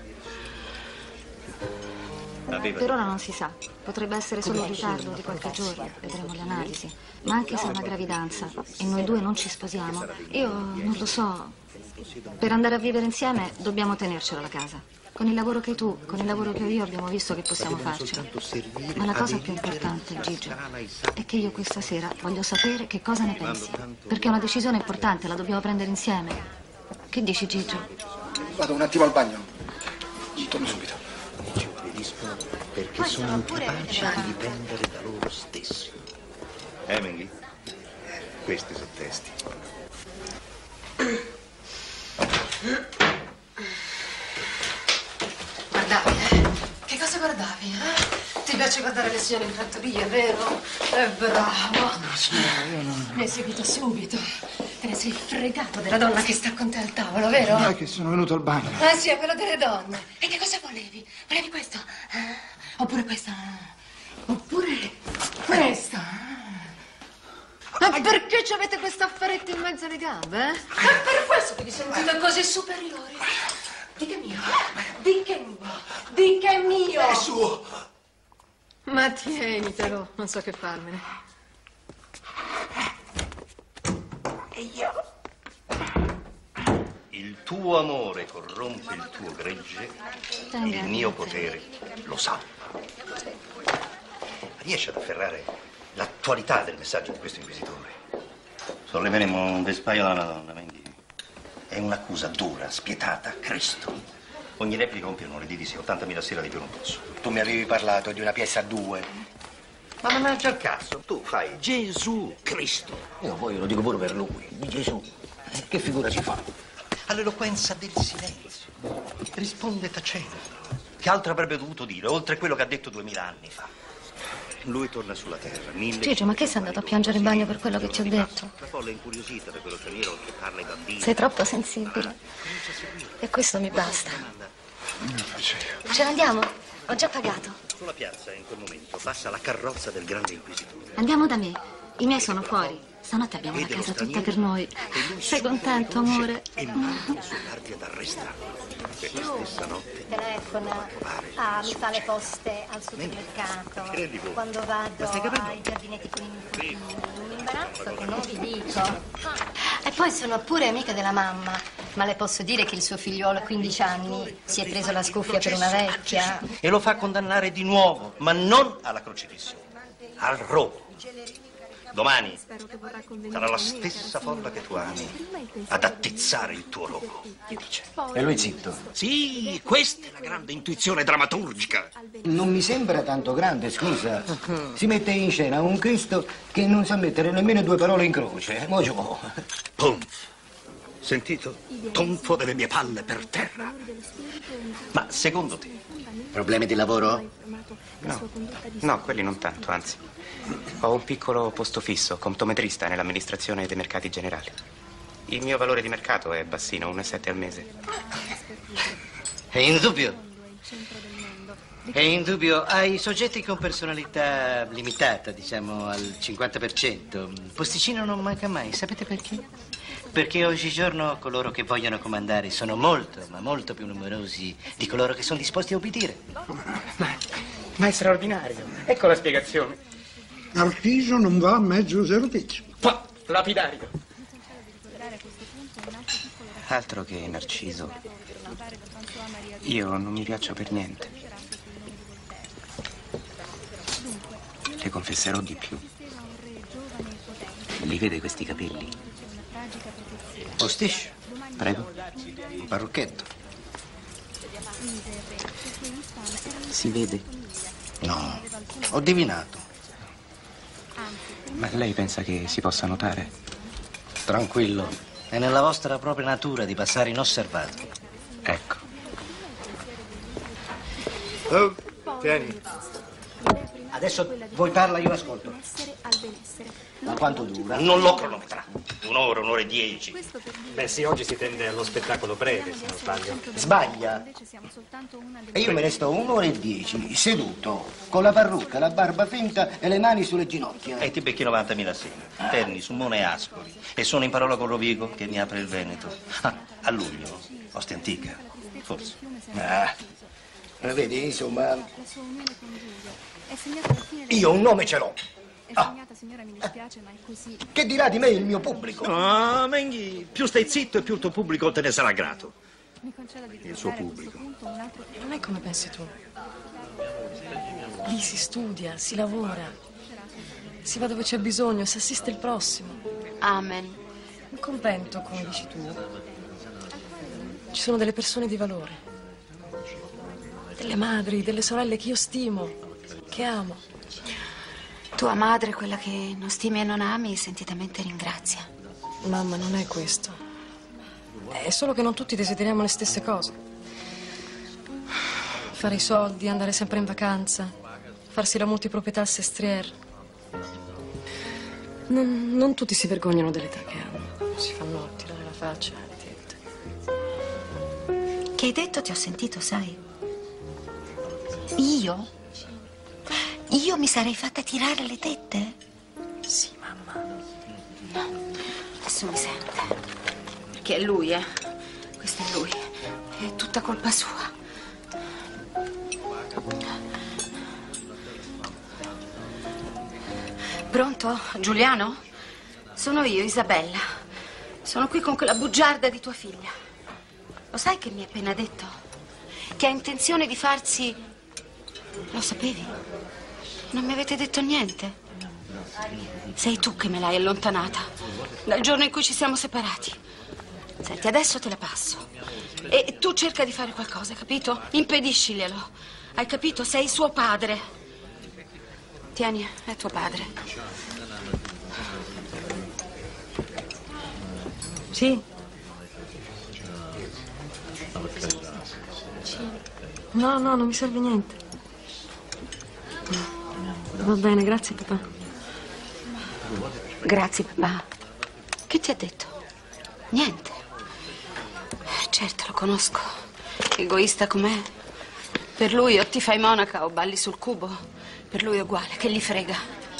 Per ora non si sa. Potrebbe essere solo un ritardo di qualche giorno. Vedremo le analisi. Ma anche se è una gravidanza e noi due non ci sposiamo, io non lo so. Per andare a vivere insieme dobbiamo tenercela la casa. Con il lavoro che hai tu, con il lavoro che ho io abbiamo visto che possiamo farcela. Ma la cosa più importante, Gigio, è che io questa sera voglio sapere che cosa ne pensi. Perché è una decisione importante, la dobbiamo prendere insieme. Che dici, Gigio? Vado un attimo al bagno. Torno subito. Ci obbediscono perché sono incapaci di dipendere da loro stessi. Eh, Menghi? Questi sono testi. Guardavi, eh? Che cosa guardavi, eh? Ti piace guardare le signore in trattoria, vero? È bravo. No, signora, io non... Mi hai seguito subito. Te ne sei fregato della donna che sta con te al tavolo, vero? Non è che sono venuto al bagno. Ah, sì, è quello delle donne. E che cosa volevi? Volevi questo? Eh? Oppure questa? Oppure questa? Ma perché ci avete questo affaretto in mezzo alle gambe, eh? È per questo che vi sentite così superiori. Di che è mio? Di che è mio? Di che è mio? È suo. Ma tienitelo, non so che farmene. E io? Il tuo amore corrompe il tuo gregge, il mio potere lo salva. Riesci ad afferrare l'attualità del messaggio di questo inquisitore? Solleveremo un vespaio alla Madonna, Menghi. È un'accusa dura, spietata, Cristo. Ogni replica compie un di sì, ottantamila sera di più non posso. Tu mi avevi parlato di una pièce a due. Ma mannaggia il cazzo, tu fai Gesù Cristo. Io poi lo dico pure per lui, di Gesù. Che figura si fa? All'eloquenza del silenzio. Risponde tacendo. Che altro avrebbe dovuto dire, oltre quello che ha detto duemila anni fa? Lui torna sulla terra, mille... Gigio, ma che sei andato a piangere in bagno per quello che ti ho detto? La folla è incuriosita da quello straniero che parla ai bambini. Sei troppo sensibile. E questo mi basta. Non lo faccio io. Ce ne andiamo? Ho già pagato. Sulla piazza, in quel momento, passa la carrozza del grande inquisitore. Andiamo da me. I miei sono fuori. Stanotte abbiamo la casa tutta per noi. Sei contento, amore? E manda suo guardia d'arrestare. Quella stessa notte Telefona, ah, mi fa le poste al supermercato. Quando vado ai giardinetti con i un imbarazzo che non vi dico. E poi sono pure amica della mamma. Ma le posso dire che il suo figliolo a quindici anni si è preso la scuffia per una vecchia? E lo fa condannare di nuovo, ma non alla crocifissione, al rogo. Domani sarà la stessa folla che tu ami ad attizzare il tuo rogo, dice. E lui zitto? Sì, questa è la grande intuizione drammaturgica. Non mi sembra tanto grande, scusa. Si mette in scena un Cristo che non sa mettere nemmeno due parole in croce. Mo giù. Tonf. Sentito? Tonfo delle mie palle per terra. Ma secondo te? Problemi di lavoro? No, no, quelli non tanto, anzi. Ho un piccolo posto fisso, comptometrista nell'amministrazione dei mercati generali. Il mio valore di mercato è bassino, uno virgola sette al mese. È indubbio. È indubbio. Ai soggetti con personalità limitata, diciamo al cinquanta per cento, posticino non manca mai. Sapete perché? Perché oggigiorno coloro che vogliono comandare sono molto, ma molto più numerosi di coloro che sono disposti a obbedire. Ma, ma è straordinario. Ecco la spiegazione. Narciso non va a mezzo servizio. Pa, lapidario. Altro che Narciso. Io non mi piaccio per niente. Le confesserò di più. Li vede questi capelli? Posticcio. Prego. Un parrucchetto. Si vede? No, ho divinato. Ma lei pensa che si possa notare? Tranquillo, è nella vostra propria natura di passare inosservato. Ecco. Oh, tieni. Adesso voi parla, io ascolto. Ma quanto dura? Non lo cronometra. Un'ora, un'ora e dieci. Beh sì, oggi si tende allo spettacolo breve, se non sbaglio. Sbaglia. E io me ne sto un'ora e dieci, seduto, con la parrucca, la barba finta e le mani sulle ginocchia. E ti becchi novantamila segni. Terni, Sumone e Ascoli. E sono in parola con Rovigo che mi apre il Veneto. Ah, a luglio, Ostia Antica, forse. Ah, vedi, insomma, io un nome ce l'ho. Ah. Che dirà di me il mio pubblico? Ah, Menghi, più stai zitto e più il tuo pubblico te ne sarà grato. Il suo pubblico. Non è come pensi tu. Lì si studia, si lavora, si va dove c'è bisogno, si assiste il prossimo. Amen. In convento, come dici tu, ci sono delle persone di valore, delle madri, delle sorelle che io stimo, che amo. Tua madre, quella che non stimi e non ami, sentitamente ringrazia. Mamma, non è questo. È solo che non tutti desideriamo le stesse cose. Fare i soldi, andare sempre in vacanza, farsi la multiproprietà al Sestriere. Non, non tutti si vergognano dell'età che hanno. Si fanno tirare la faccia e tette. Che hai detto? Ti ho sentito, sai? Io? Io mi sarei fatta tirare le tette? Sì, mamma. No, adesso mi sente. Perché è lui, eh? Questo è lui. È tutta colpa sua. Pronto? Giuliano? Sono io, Isabella. Sono qui con quella bugiarda di tua figlia. Lo sai che mi hai appena detto? Che ha intenzione di farsi... Lo sapevi? Non mi avete detto niente. Sei tu che me l'hai allontanata dal giorno in cui ci siamo separati. Senti, adesso te la passo. E tu cerca di fare qualcosa, capito? Impedisciglielo. Hai capito? Sei suo padre. Tieni, è tuo padre. Sì? No, no, non mi serve niente. Va bene, grazie papà. Grazie papà. Che ti ha detto? Niente. Certo, lo conosco. Egoista com'è. Per lui o ti fai monaca o balli sul cubo. Per lui è uguale, che gli frega.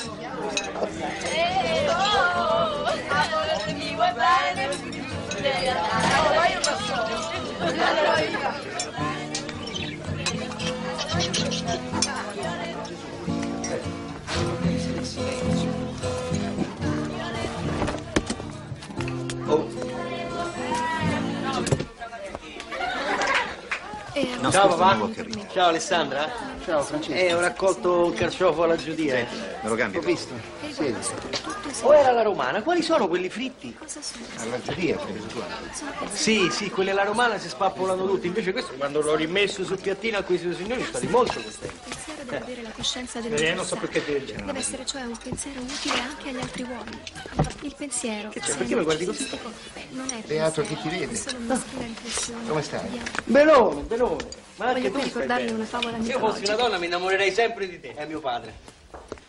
No, ciao papà. Ciao Alessandra. Ciao Francesco. Eh, ho raccolto il carciofo alla giudia. Senti, me lo cambi? Ho visto. Sì. O era la romana? Quali sono quelli fritti? Alla giudia, credo tu. Sì, sì, quelli alla romana si spappolano tutti. Invece questo, quando l'ho rimesso sul piattino a questi due signori, sono stati molto contenti. Il pensiero deve avere la coscienza del Eh, non so perché ti dice. Deve essere cioè un pensiero utile anche agli altri uomini. Il pensiero... Che c'è? Perché mi guardi così? Non è Beato chi ti vede. è solo una schiva impressione. Come stai? Benone, benone. Ma anche Voglio tu poi stai ricordarvi bene. una favola Se io fossi mitologica. una donna mi innamorerei sempre di te. È mio padre.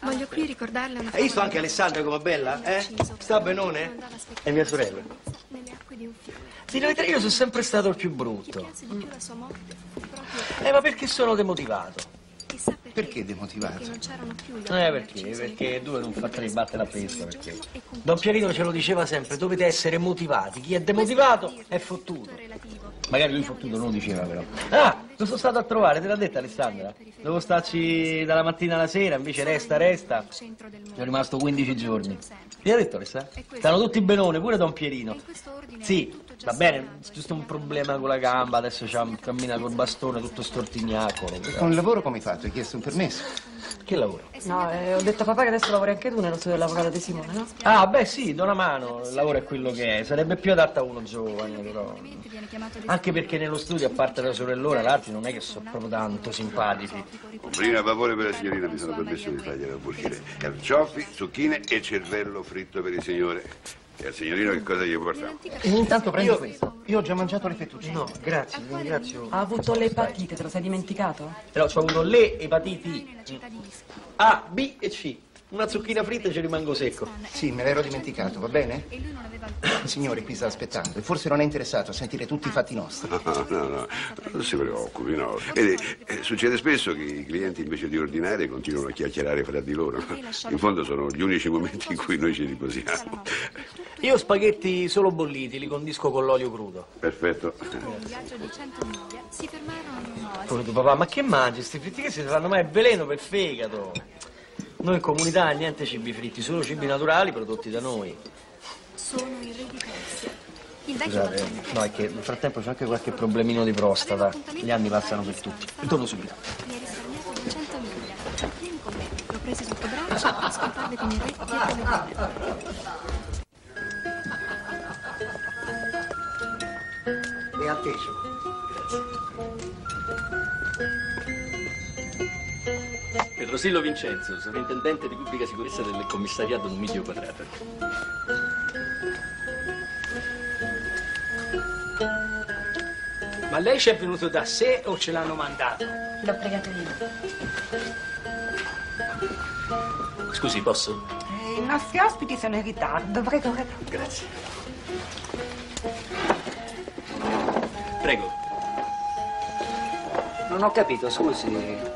Voglio qui ricordarle una Hai visto anche Alessandra come bella? Eh? Sta benone? È mia sorella. Ti devo dire, io sono sempre stato il più brutto. Eh, ma perché sono demotivato? Perché demotivato? Eh, perché? Perché due non fa tre, batte la pesca, perché? Don Pierino ce lo diceva sempre, dovete essere motivati. Chi è demotivato è fottuto. Magari lui fottuto non lo diceva, però. Ah, lo sono stato a trovare, te l'ha detta Alessandra? Devo starci dalla mattina alla sera, invece resta, resta. Ci è rimasto quindici giorni. Ti ha detto Alessandra? Stanno tutti benone, pure Don Pierino. Sì, va bene, c'è giusto un problema con la gamba, adesso cammina col bastone tutto stortignacolo. E con il lavoro come hai fatto? Hai chiesto un permesso? Che lavoro? No, eh, ho detto a papà che adesso lavori anche tu nello studio dell'avvocato di Simone, no? Ah, beh sì, do una mano, il lavoro è quello che è, sarebbe più adatto a uno giovane, però. Anche perché nello studio, a parte la sorellona, l'altro non è che sono proprio tanto simpatici. Prima a favore per la signorina mi sono permesso di fargliela hamburger. Carciofi, zucchine e cervello fritto per il signore. E al signorino che cosa gli portiamo? E intanto prendo io, questo. Io ho già mangiato le fettuccine. No, grazie, vi ringrazio. Ha avuto l'epatite, te lo sei dimenticato? Però ci ho avuto le epatiti A, B e C. Una zucchina fritta e ci rimango secco. Sì, me l'ero dimenticato, va bene? Il signore qui sta aspettando e forse non è interessato a sentire tutti i fatti nostri. No, no, no, non si preoccupi, no. Vedi, eh, succede spesso che i clienti invece di ordinare continuano a chiacchierare fra di loro. In fondo sono gli unici momenti in cui noi ci riposiamo. Io spaghetti solo bolliti, li condisco con l'olio crudo. Perfetto. Poi tu papà, ma che mangi? Sti fritti che si fanno mai? È veleno per il fegato. Noi in comunità niente cibi fritti, solo cibi naturali prodotti da noi. Sono i re di Persia. Il Scusate, no, è che nel frattempo c'è anche qualche problemino di prostata. Gli anni passano per tutti. Ritorno subito. Mi hai risparmiato duecento miglia. Vieni con me. L'ho preso sotto braccio a scomparve con il re dietro le mine. È atteso. Petrosillo Vincenzo, sovrintendente di pubblica sicurezza del commissariato Numidio Quadrato. Ma lei ci è venuto da sé o ce l'hanno mandato? L'ho pregato io. Scusi, posso? Eh, I nostri ospiti sono in ritardo, prego, prego. Grazie. Prego. Non ho capito, scusi.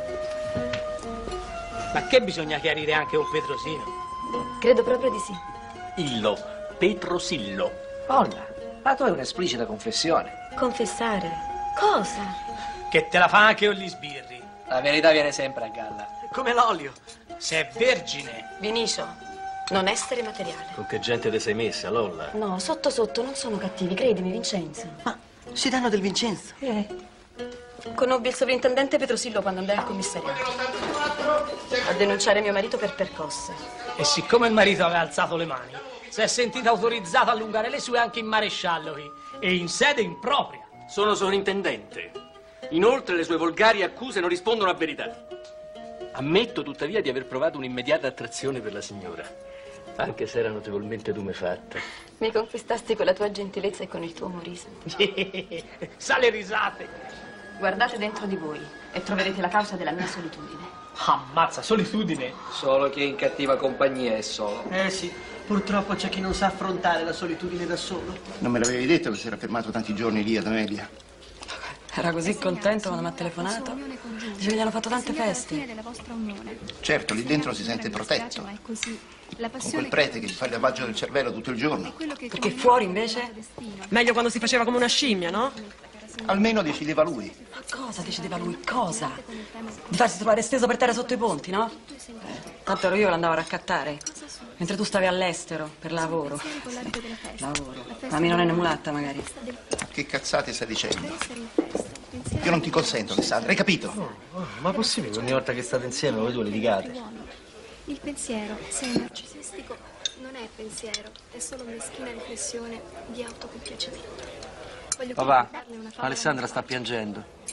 Ma che bisogna chiarire anche un Petrosino? Credo proprio di sì. Illo, Petrosillo. Olla, ma tu hai un'esplicita confessione. Confessare? Cosa? Che te la fa anche con gli sbirri. La verità viene sempre a galla. Come l'olio. Se è vergine. Vinicio, non essere materiale. Con che gente te sei messa, Lolla? No, sotto sotto non sono cattivi, credimi, Vincenzo. Ma si danno del Vincenzo? Eh. Conobbi il sovrintendente Petrosillo quando andai al commissariato a denunciare mio marito per percosse. E siccome il marito aveva alzato le mani, si è sentito autorizzato a allungare le sue anche in maresciallo qui, e in sede impropria. Sono sovrintendente. Inoltre le sue volgari accuse non rispondono a verità. Ammetto tuttavia di aver provato un'immediata attrazione per la signora, anche se era notevolmente tumefatta. Mi conquistasti con la tua gentilezza e con il tuo umorismo. Sa le risate. Guardate dentro di voi e troverete la causa della mia solitudine. Ammazza, solitudine. Solo chi è in cattiva compagnia è solo. Eh sì, purtroppo c'è chi non sa affrontare la solitudine da solo. Non me l'avevi detto che si era fermato tanti giorni lì ad Amelia? Era così contento quando mi ha telefonato. Dice che gli hanno fatto tante feste. Certo, lì dentro si sente protetto. Con quel prete che gli fa il lavaggio del cervello tutto il giorno. Perché fuori invece? Meglio quando si faceva come una scimmia, no? Almeno decideva lui. Ma cosa decideva lui? Cosa? Di farsi trovare steso per terra sotto i ponti, no? Eh, tanto ero io che l'andavo a raccattare. Mentre tu stavi all'estero, per lavoro. Lavoro. Ma mi non è una mulatta, magari. Che cazzate stai dicendo? Io non ti consento, Alessandra, hai capito? Oh, oh, ma è possibile che ogni volta che state insieme voi due litigate? Il pensiero, se è narcisistico, non è pensiero, è solo meschina riflessione di autocompiacimento. Voglio Papà, contarle una favola. Alessandra sta piangendo.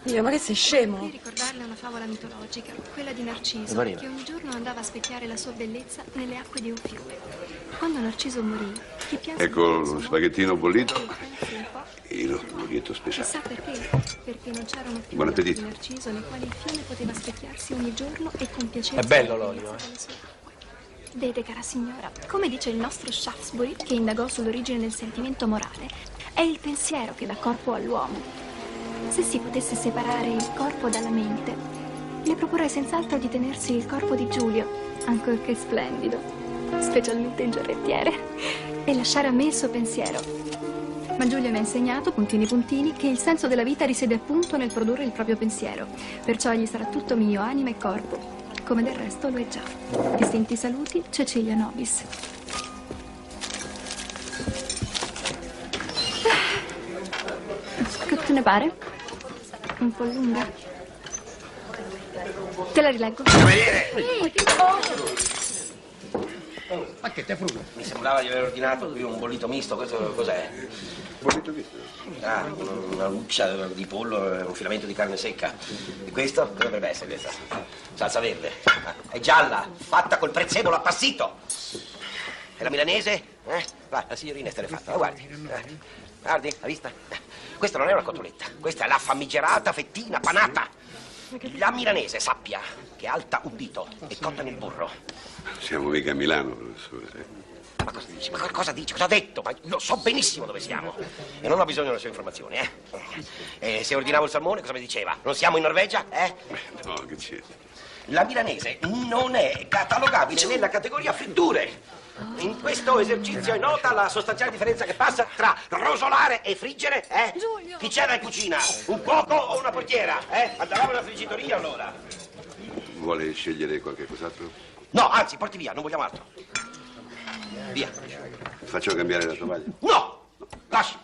Io, ma che sei scemo? Vorrei ricordarle una favola mitologica, quella di Narciso, Marina. che ogni giorno andava a specchiare la sua bellezza nelle acque di un fiume. Quando Narciso morì, chi pianse Ecco lo spaghettino bollito e lo spaghetto chissà speciale. perché, perché non c'erano più Buon le acque appetito. di Narciso nei quali il fiume poteva specchiarsi ogni giorno e compiacersi. È bello della l'olio, bellezza eh. delle sue acque. Vede, cara signora, come dice il nostro Shaftesbury, che indagò sull'origine del sentimento morale, è il pensiero che dà corpo all'uomo. Se si potesse separare il corpo dalla mente, le proporrei senz'altro di tenersi il corpo di Giulio, ancorché splendido, specialmente il giorrettiere, e lasciare a me il suo pensiero. Ma Giulio mi ha insegnato, puntini puntini, che il senso della vita risiede appunto nel produrre il proprio pensiero. Perciò egli sarà tutto mio, anima e corpo, come del resto lo è già. Distinti saluti, Cecilia Nobis. Che te ne pare? Un po' lunga. Te la rileggo. Cavaliere! Ehi, Ma che te frutta? Mi sembrava di aver ordinato qui un bollito misto, questo cos'è? Bollito misto? Ah, una luccia di pollo e un filamento di carne secca. E questo? Cosa dovrebbe essere questa? Salsa verde. Ah, è gialla, fatta col prezzemolo appassito. E la milanese? Eh? Va, la signorina è fatta, la guardi. Eh. Guardi, l'ha vista? Questa non è una cotoletta, questa è la famigerata fettina panata. La milanese, sappia, che è alta un dito e cotta nel burro. Siamo mica a Milano, professore. Ma cosa dici? Ma cosa dici? Cosa ha detto? Ma io so benissimo dove siamo. E non ho bisogno delle sue informazioni, eh? E se ordinavo il salmone, cosa mi diceva? Non siamo in Norvegia, eh? No, che c'è? La milanese non è catalogabile nella categoria fritture. In questo esercizio è nota la sostanziale differenza che passa tra rosolare e friggere, eh? Giulio! Chi c'era in cucina? Un cuoco o una portiera, eh? Andavamo alla friggitoria allora. Vuole scegliere qualche cos'altro? No, anzi, porti via, non vogliamo altro. Via. Faccio cambiare la tovaglia? No! Lasci.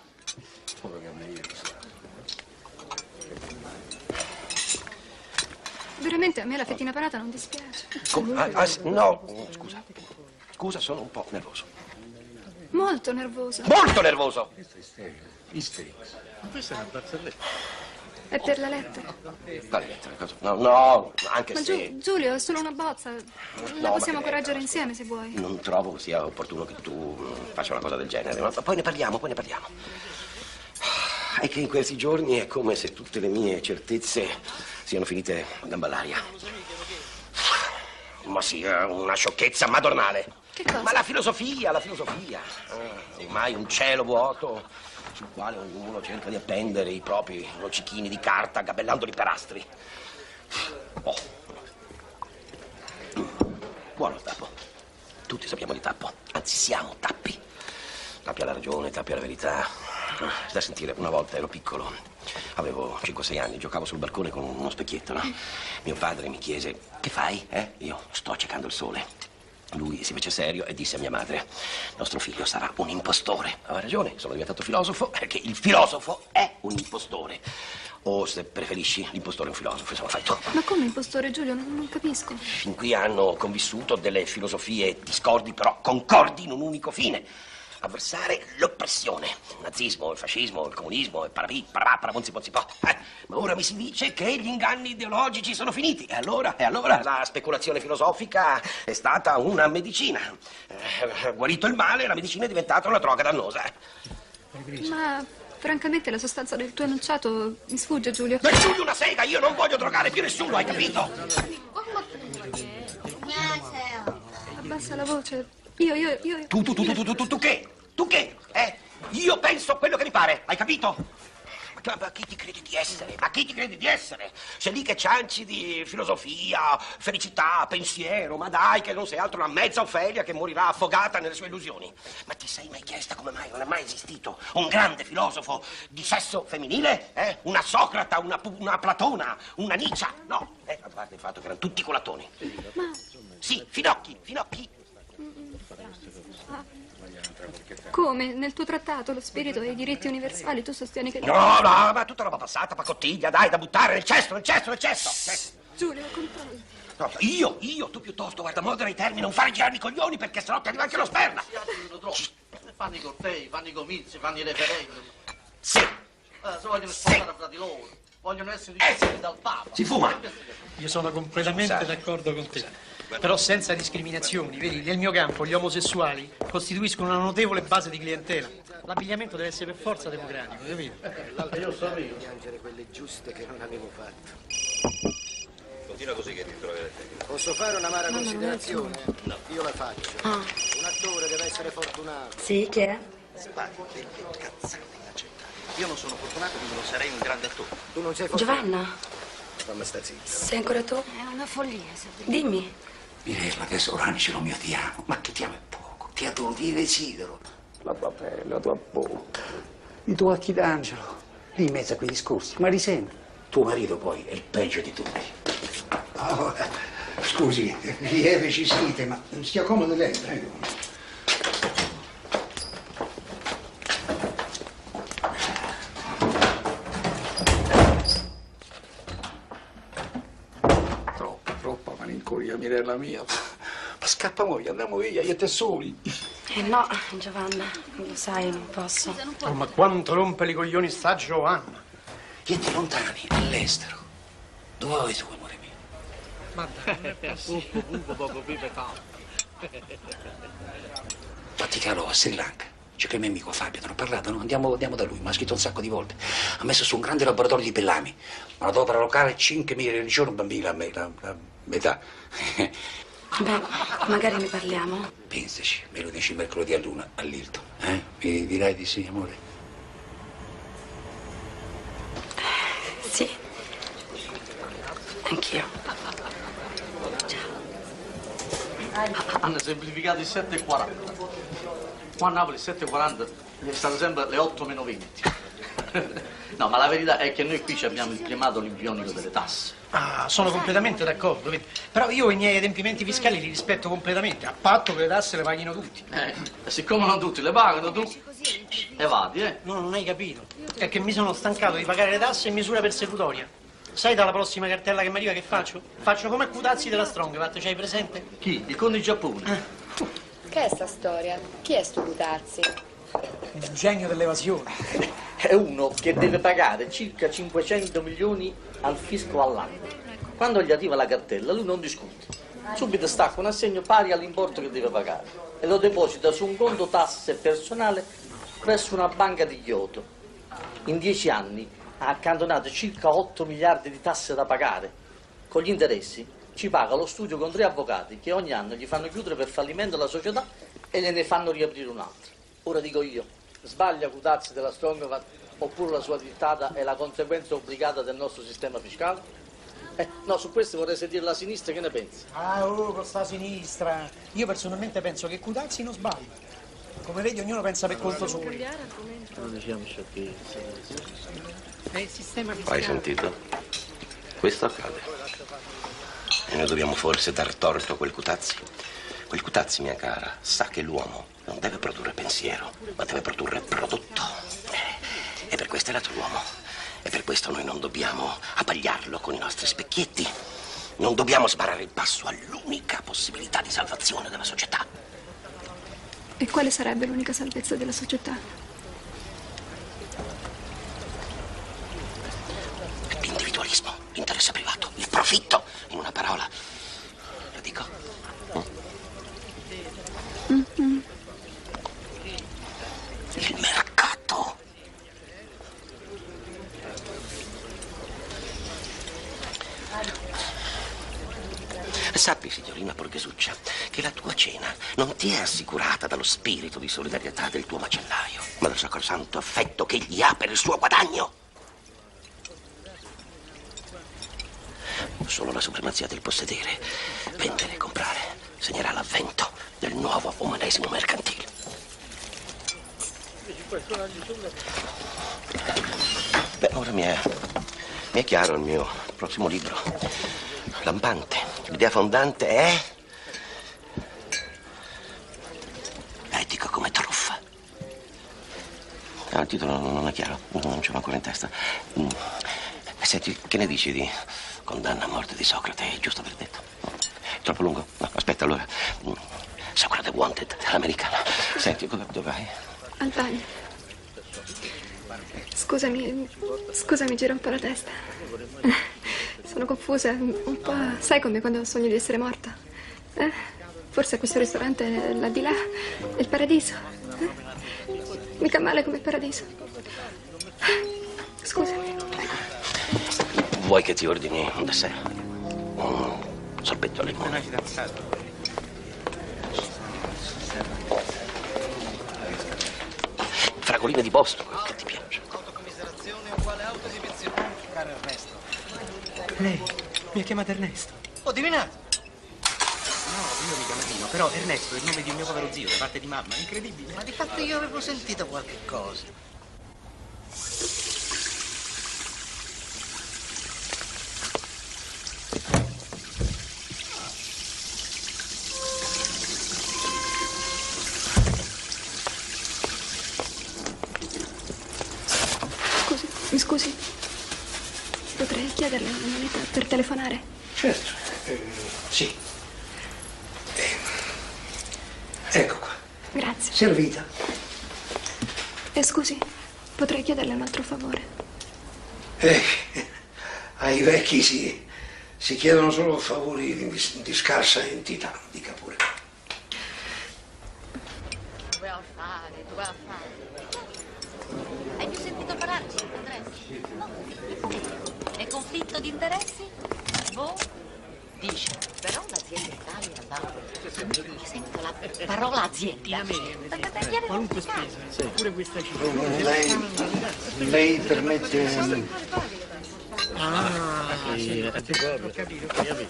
veramente a me la fettina panata non dispiace. Com- ah, ah, no, scusa. Scusa, sono un po' nervoso. Molto nervoso. Molto nervoso! Ma questa è una barzelletta. È per la lettera. Quale lettera? Cosa? No, no, anche Ma se... Giu- Giulio, è solo una bozza. La No, possiamo ma che correggere lettera? insieme se vuoi. Non trovo sia opportuno che tu faccia una cosa del genere, ma poi ne parliamo, poi ne parliamo. È che in questi giorni è come se tutte le mie certezze siano finite a gamba all'aria. Ma sì, è una sciocchezza madornale. Che cosa? Ma la filosofia, la filosofia. Ah, ormai un cielo vuoto sul quale ognuno cerca di appendere i propri luccichini di carta, gabellandoli per astri. Oh. Buono il tappo. Tutti sappiamo di tappo. Anzi, siamo tappi. Tappi alla ragione, tappi alla verità. Da sentire, una volta ero piccolo, avevo cinque sei anni, giocavo sul balcone con uno specchietto, no? Mio padre mi chiese, che fai? Eh? Io sto accecando il sole. Lui si fece serio e disse a mia madre, nostro figlio sarà un impostore. Aveva ragione, sono diventato filosofo, perché il filosofo è un impostore. O se preferisci, l'impostore è un filosofo, insomma, fai tu. Ma come impostore, Giulio? Non, non capisco. Fin qui hanno convissuto delle filosofie discordi, però concordi in un unico fine. Avversare l'oppressione. Il nazismo, il fascismo, il comunismo, il parapì, parapà, paramonzi, pozzi, po. Eh, ma ora mi si dice che gli inganni ideologici sono finiti. E allora, e allora la speculazione filosofica è stata una medicina. Eh, guarito il male, la medicina è diventata una droga dannosa. Ma francamente la sostanza del tuo enunciato mi sfugge, Giulio. Ma Giulio una sega, io non voglio drogare più nessuno, hai capito? Abbassa la voce. Io, io, io... Tu, tu, tu, tu, tu, tu, tu, tu che? Tu che? Eh? Io penso quello che mi pare, hai capito? Ma, ma chi ti credi di essere? Ma chi ti credi di essere? Sei lì che cianci di filosofia, felicità, pensiero, ma dai che non sei altro una mezza Ofelia che morirà affogata nelle sue illusioni. Ma ti sei mai chiesta come mai non è mai esistito un grande filosofo di sesso femminile? Eh? Una Socrata, una, una Platona, una Nietzsche? No, eh, a parte il fatto che erano tutti colatoni. Ma... Sì, finocchi, finocchi. Come? Nel tuo trattato, lo spirito e i diritti universali, tu sostieni che... No, no, ma tutta roba passata, pacottiglia, dai, da buttare nel cesto, nel cesto, nel cesto. cesto. Giulio, controllo. No, io, io, tu piuttosto, guarda, modera i termini, non fare girare i coglioni perché sennò ti arriva anche lo sperma. Fanno i cortei, fanno i comizi, fanno i referendum. Sì. Eh, se vogliono sposare fra di loro. vogliono essere difesi dal Papa. Si fuma. Io sono completamente d'accordo con te. Però senza discriminazioni, vedi, nel mio campo gli omosessuali costituiscono una notevole base di clientela. L'abbigliamento deve essere per forza democratico, capito? Io so io. Piangere quelle giuste che non avevo fatto. Continua così che ti troverete. Posso fare un'amara No, considerazione? No. Io la faccio. Ah. Un attore deve essere fortunato. Sì, chi è? Sbagli delle cazzate inaccettabili. Io non sono fortunato, quindi non sarei un grande attore. Tu non sei fortunato? Giovanna, Fammi sta zitta. sei ancora tu? È una follia, Sabrina. Dimmi. Mirella, tesoro, ce lo mio ti amo, ma che ti amo è poco, ti adoro, ti desidero. La tua pelle, la tua bocca, i tuoi occhi d'angelo, lì in mezzo a quei discorsi, ma risenti. Tuo marito poi è il peggio di tutti. Oh, scusi, lieve ci siete, ma stia comodo lei, prego. Troppa, troppa malinconia, Mirella mia. Ma scappa voi, andiamo via, io e te soli. Eh no, Giovanna, lo sai, non posso. Oh, ma quanto rompe i coglioni sta Giovanna. Niente lontani, all'estero. Dove vai tu, amore mio? Ma Poco buco, poco pepe caldo. Vaticano a Sri Lanka. C'è che il mio amico Fabio, te ne ho parlato, no? Andiamo, andiamo da lui, mi ha scritto un sacco di volte. Ha messo su un grande laboratorio di pellami. Manodopera locale, cinque mila al giorno, bambini, la, la, la metà. Beh, magari ne parliamo. Pensaci, me lo dici mercoledì a luna, all'Hilton. Eh? Mi dirai di sì, amore? Sì. Anch'io. Hanno semplificato il sette e quaranta. Qua a Napoli il sette e quaranta è stato sempre le otto meno venti. No, ma la verità è che noi qui ci abbiamo il primato olimpionico delle tasse. Ah, sono completamente d'accordo, vedi. Però io i miei adempimenti fiscali li rispetto completamente, a patto che le tasse le paghino tutti. Eh, e siccome non tutti le pagano, tu evadi, eh? No, non hai capito. È che mi sono stancato di pagare le tasse in misura persecutoria. Sai dalla prossima cartella che mi arriva che faccio? Faccio come Cutazzi della Strongvat, c'hai presente? Chi? Il conte di Giappone? Eh. Che è sta storia? Chi è sto Cutazzi? Il genio dell'evasione. È uno che deve pagare circa cinquecento milioni al fisco all'anno. Quando gli arriva la cartella, lui non discute. Subito stacca un assegno pari all'importo che deve pagare e lo deposita su un conto tasse personale presso una banca di Kyoto. In dieci anni ha accantonato circa otto miliardi di tasse da pagare. Con gli interessi ci paga lo studio con tre avvocati che ogni anno gli fanno chiudere per fallimento la società e gliene fanno riaprire un'altra. Ora dico io, sbaglia Cutazzi della Strongvat oppure la sua dittata è la conseguenza obbligata del nostro sistema fiscale? Eh, no, su questo vorrei sentire la sinistra, che ne pensi? Ah, oh, con sta sinistra. Io personalmente penso che Cutazzi non sbaglia. Come vedi, ognuno pensa per conto suo. Non diciamo sciocchezze. È il sistema fiscale. Hai sentito? Questo accade. E noi dobbiamo forse dar torto a quel Cutazzi. Quel Cutazzi, mia cara, sa che l'uomo non deve produrre pensiero, ma deve produrre prodotto. Eh, e per questo è nato l'uomo. E per questo noi non dobbiamo abbagliarlo con i nostri specchietti. Non dobbiamo sbarrare il passo all'unica possibilità di salvazione della società. E quale sarebbe l'unica salvezza della società? L'individualismo, l'interesse privato, il profitto, in una parola. Lo dico? Mm-hmm. Il mercato. Sappi, signorina Borghesuccia, che la tua cena non ti è assicurata dallo spirito di solidarietà del tuo macellaio, ma dal sacrosanto affetto che egli ha per il suo guadagno. Solo la supremazia del possedere, vendere e comprare, segnerà l'avvento del nuovo umanesimo mercantile. Beh, ora mi è, mi è chiaro il mio prossimo libro. Lampante. L'idea fondante è etico come truffa. Ah, il titolo non è chiaro, non ce l'ho ancora in testa. Senti, che ne dici di condanna a morte di Socrate? È giusto aver detto? Troppo lungo? No, aspetta allora. Socrate Wanted, l'americana. Senti, dove, dove vai? Al bagno. Scusami, scusami, gira un po' la testa. Sono confusa, un po'... Sai come quando sogni di essere morta? Eh? Forse questo ristorante là di là è il paradiso. Eh? Mica male come il paradiso. Scusami. Vuoi che ti ordini un dessert? Un sorbetto al limone? Fragoline di Boston, che ti piace? Caro Ernesto. Lei mi ha chiamato Ernesto. Ho divinato. No, io mi chiamo Dino, però Ernesto è il nome di un mio povero zio, da parte di mamma. Incredibile. Ma di fatto io avevo sentito qualche cosa. Scusi, mi scusi. Potrei chiederle una moneta per telefonare? Certo, eh, sì. Eh, ecco qua. Grazie. Servita. E scusi, potrei chiederle un altro favore? Eh, ai vecchi si, si chiedono solo favori di, di scarsa entità, dica pure. Dove a fare, dove a fare? Hai più sentito parlare di interessi? No, è conflitto di interessi? Boh, dice, però l'azienda Italia va. Sento la parola azienda. Qualunque spesa, pure questa cifra. Lei, lei permette... Ah, sì, ho capito.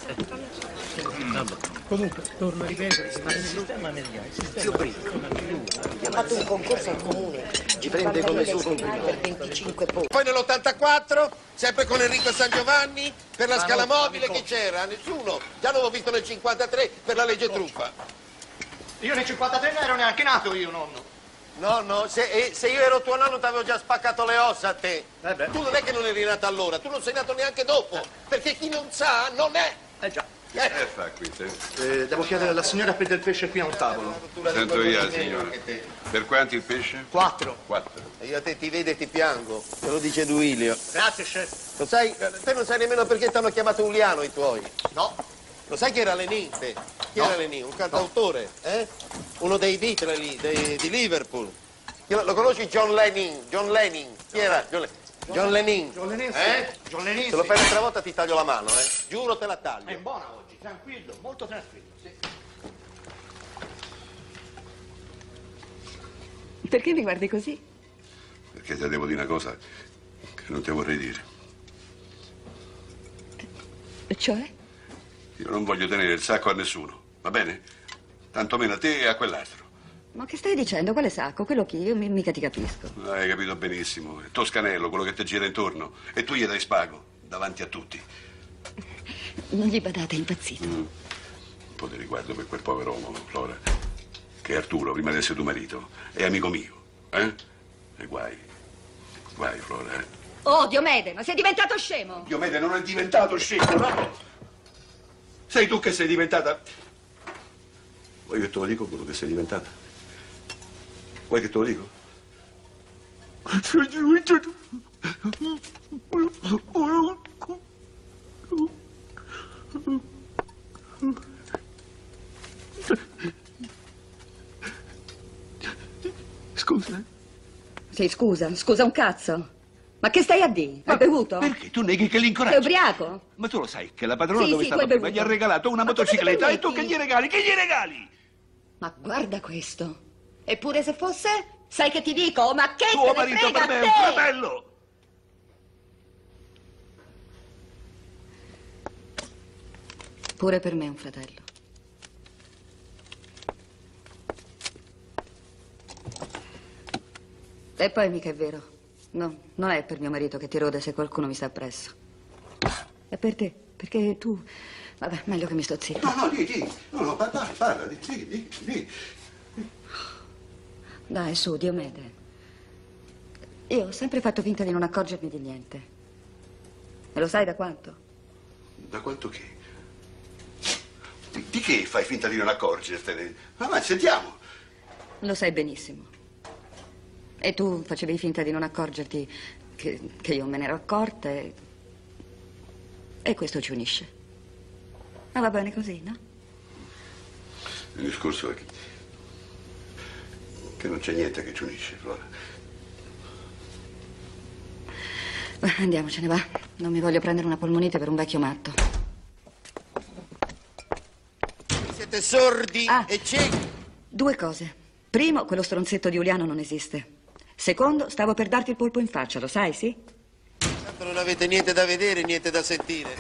Comunque, torno a ripetere, sta nel sistema mediale. Zio Bricco. Ha fatto un concorso al comune. Ci prende come suo complimento. Per venticinque punti. Poi nell'ottantaquattro, sempre con Enrico San Giovanni, per la Ma scala non, mobile, amico. che c'era? Nessuno. Già l'avevo visto nel cinquantatré per la legge truffa. Io nel cinquantatré non ero neanche nato io, nonno. Nonno, se, eh, se io ero tuo nonno ti avevo già spaccato le ossa a te. Eh beh. Tu non è che non eri nato allora, tu non sei nato neanche dopo, perché chi non sa non è. Eh già. Che fa qui, te? Eh, devo chiedere alla signora per del pesce qui a un tavolo. Sento io, signora. Per quanti il pesce? Quattro. Quattro. E io a te ti vedo e ti piango, te lo dice Duilio. Grazie, chef. Lo sai, te non sai nemmeno perché ti hanno chiamato Uliano i tuoi. No. Lo sai chi era Lenin, te? Chi No. era Lenin? Un cantautore, eh? Uno dei Beatles lì, dei- di Liverpool. Chi Lo, lo conosci John Lennon? John Lennon. Chi era? John, Le- John Lennon. John Lennon, sì. Eh? John Lennon, Se lo sì. fai un'altra volta ti taglio la mano, eh? Giuro te la taglio. È buona oggi, tranquillo, molto tranquillo. Sì. Perché mi guardi così? Perché ti devo dire una cosa che non ti vorrei dire. Cioè? Io non voglio tenere il sacco a nessuno, va bene? Tanto meno a te e a quell'altro. Ma che stai dicendo? Quale sacco? Quello chi? Io mi- mica ti capisco. Hai capito benissimo. È Toscanello, quello che ti gira intorno. E tu gli dai spago, davanti a tutti. Non gli badate, è impazzito. Mm. Un po' di riguardo per quel povero uomo, Flora. Che Arturo, prima di essere tuo marito, è amico mio. Eh? E guai. Guai, Flora, eh. Oh, Diomede, ma sei diventato scemo? Diomede non è diventato scemo, no? Sei tu che sei diventata... Vuoi che te lo dico quello che sei diventata? Vuoi che te lo dico? Sei diventato... Scusa? Sì, scusa, scusa un cazzo. Ma che stai a dire? Hai bevuto? Perché tu neghi che Sei l'incoraggi? ubriaco? Ma tu lo sai che la padrona Sì, dove sì, stava tu hai prima gli ha bevuto. regalato una Ma come ti motocicletta e tu permetti? che gli regali? Che gli regali? Ma guarda questo. Eppure se fosse, sai che ti dico? Ma che Tuo te ne marito frega per me a è te? un fratello! Pure per me è un fratello. E poi mica è vero. No, non è per mio marito che ti rode se qualcuno mi sta appresso. È per te, perché tu... Vabbè, meglio che mi sto zitto. No, no, di, di. No, no, parla, parla, di, di, di, di. Dai, su, Diomede. Io ho sempre fatto finta di non accorgermi di niente. E lo sai da quanto? Da quanto che? Di, di che fai finta di non accorgertene? Ma vai, sentiamo. Lo sai benissimo. E tu facevi finta di non accorgerti che, che io me ne ero accorta e... e questo ci unisce. Ma va bene così, no? Il discorso è che, che non c'è niente che ci unisce, Flora. Andiamocene, va. Non mi voglio prendere una polmonite per un vecchio matto. Siete sordi Ah. e ciechi. Due cose. Primo, quello stronzetto di Uliano non esiste. Secondo, stavo per darti il polpo in faccia, lo sai, sì? Tanto non avete niente da vedere, niente da sentire.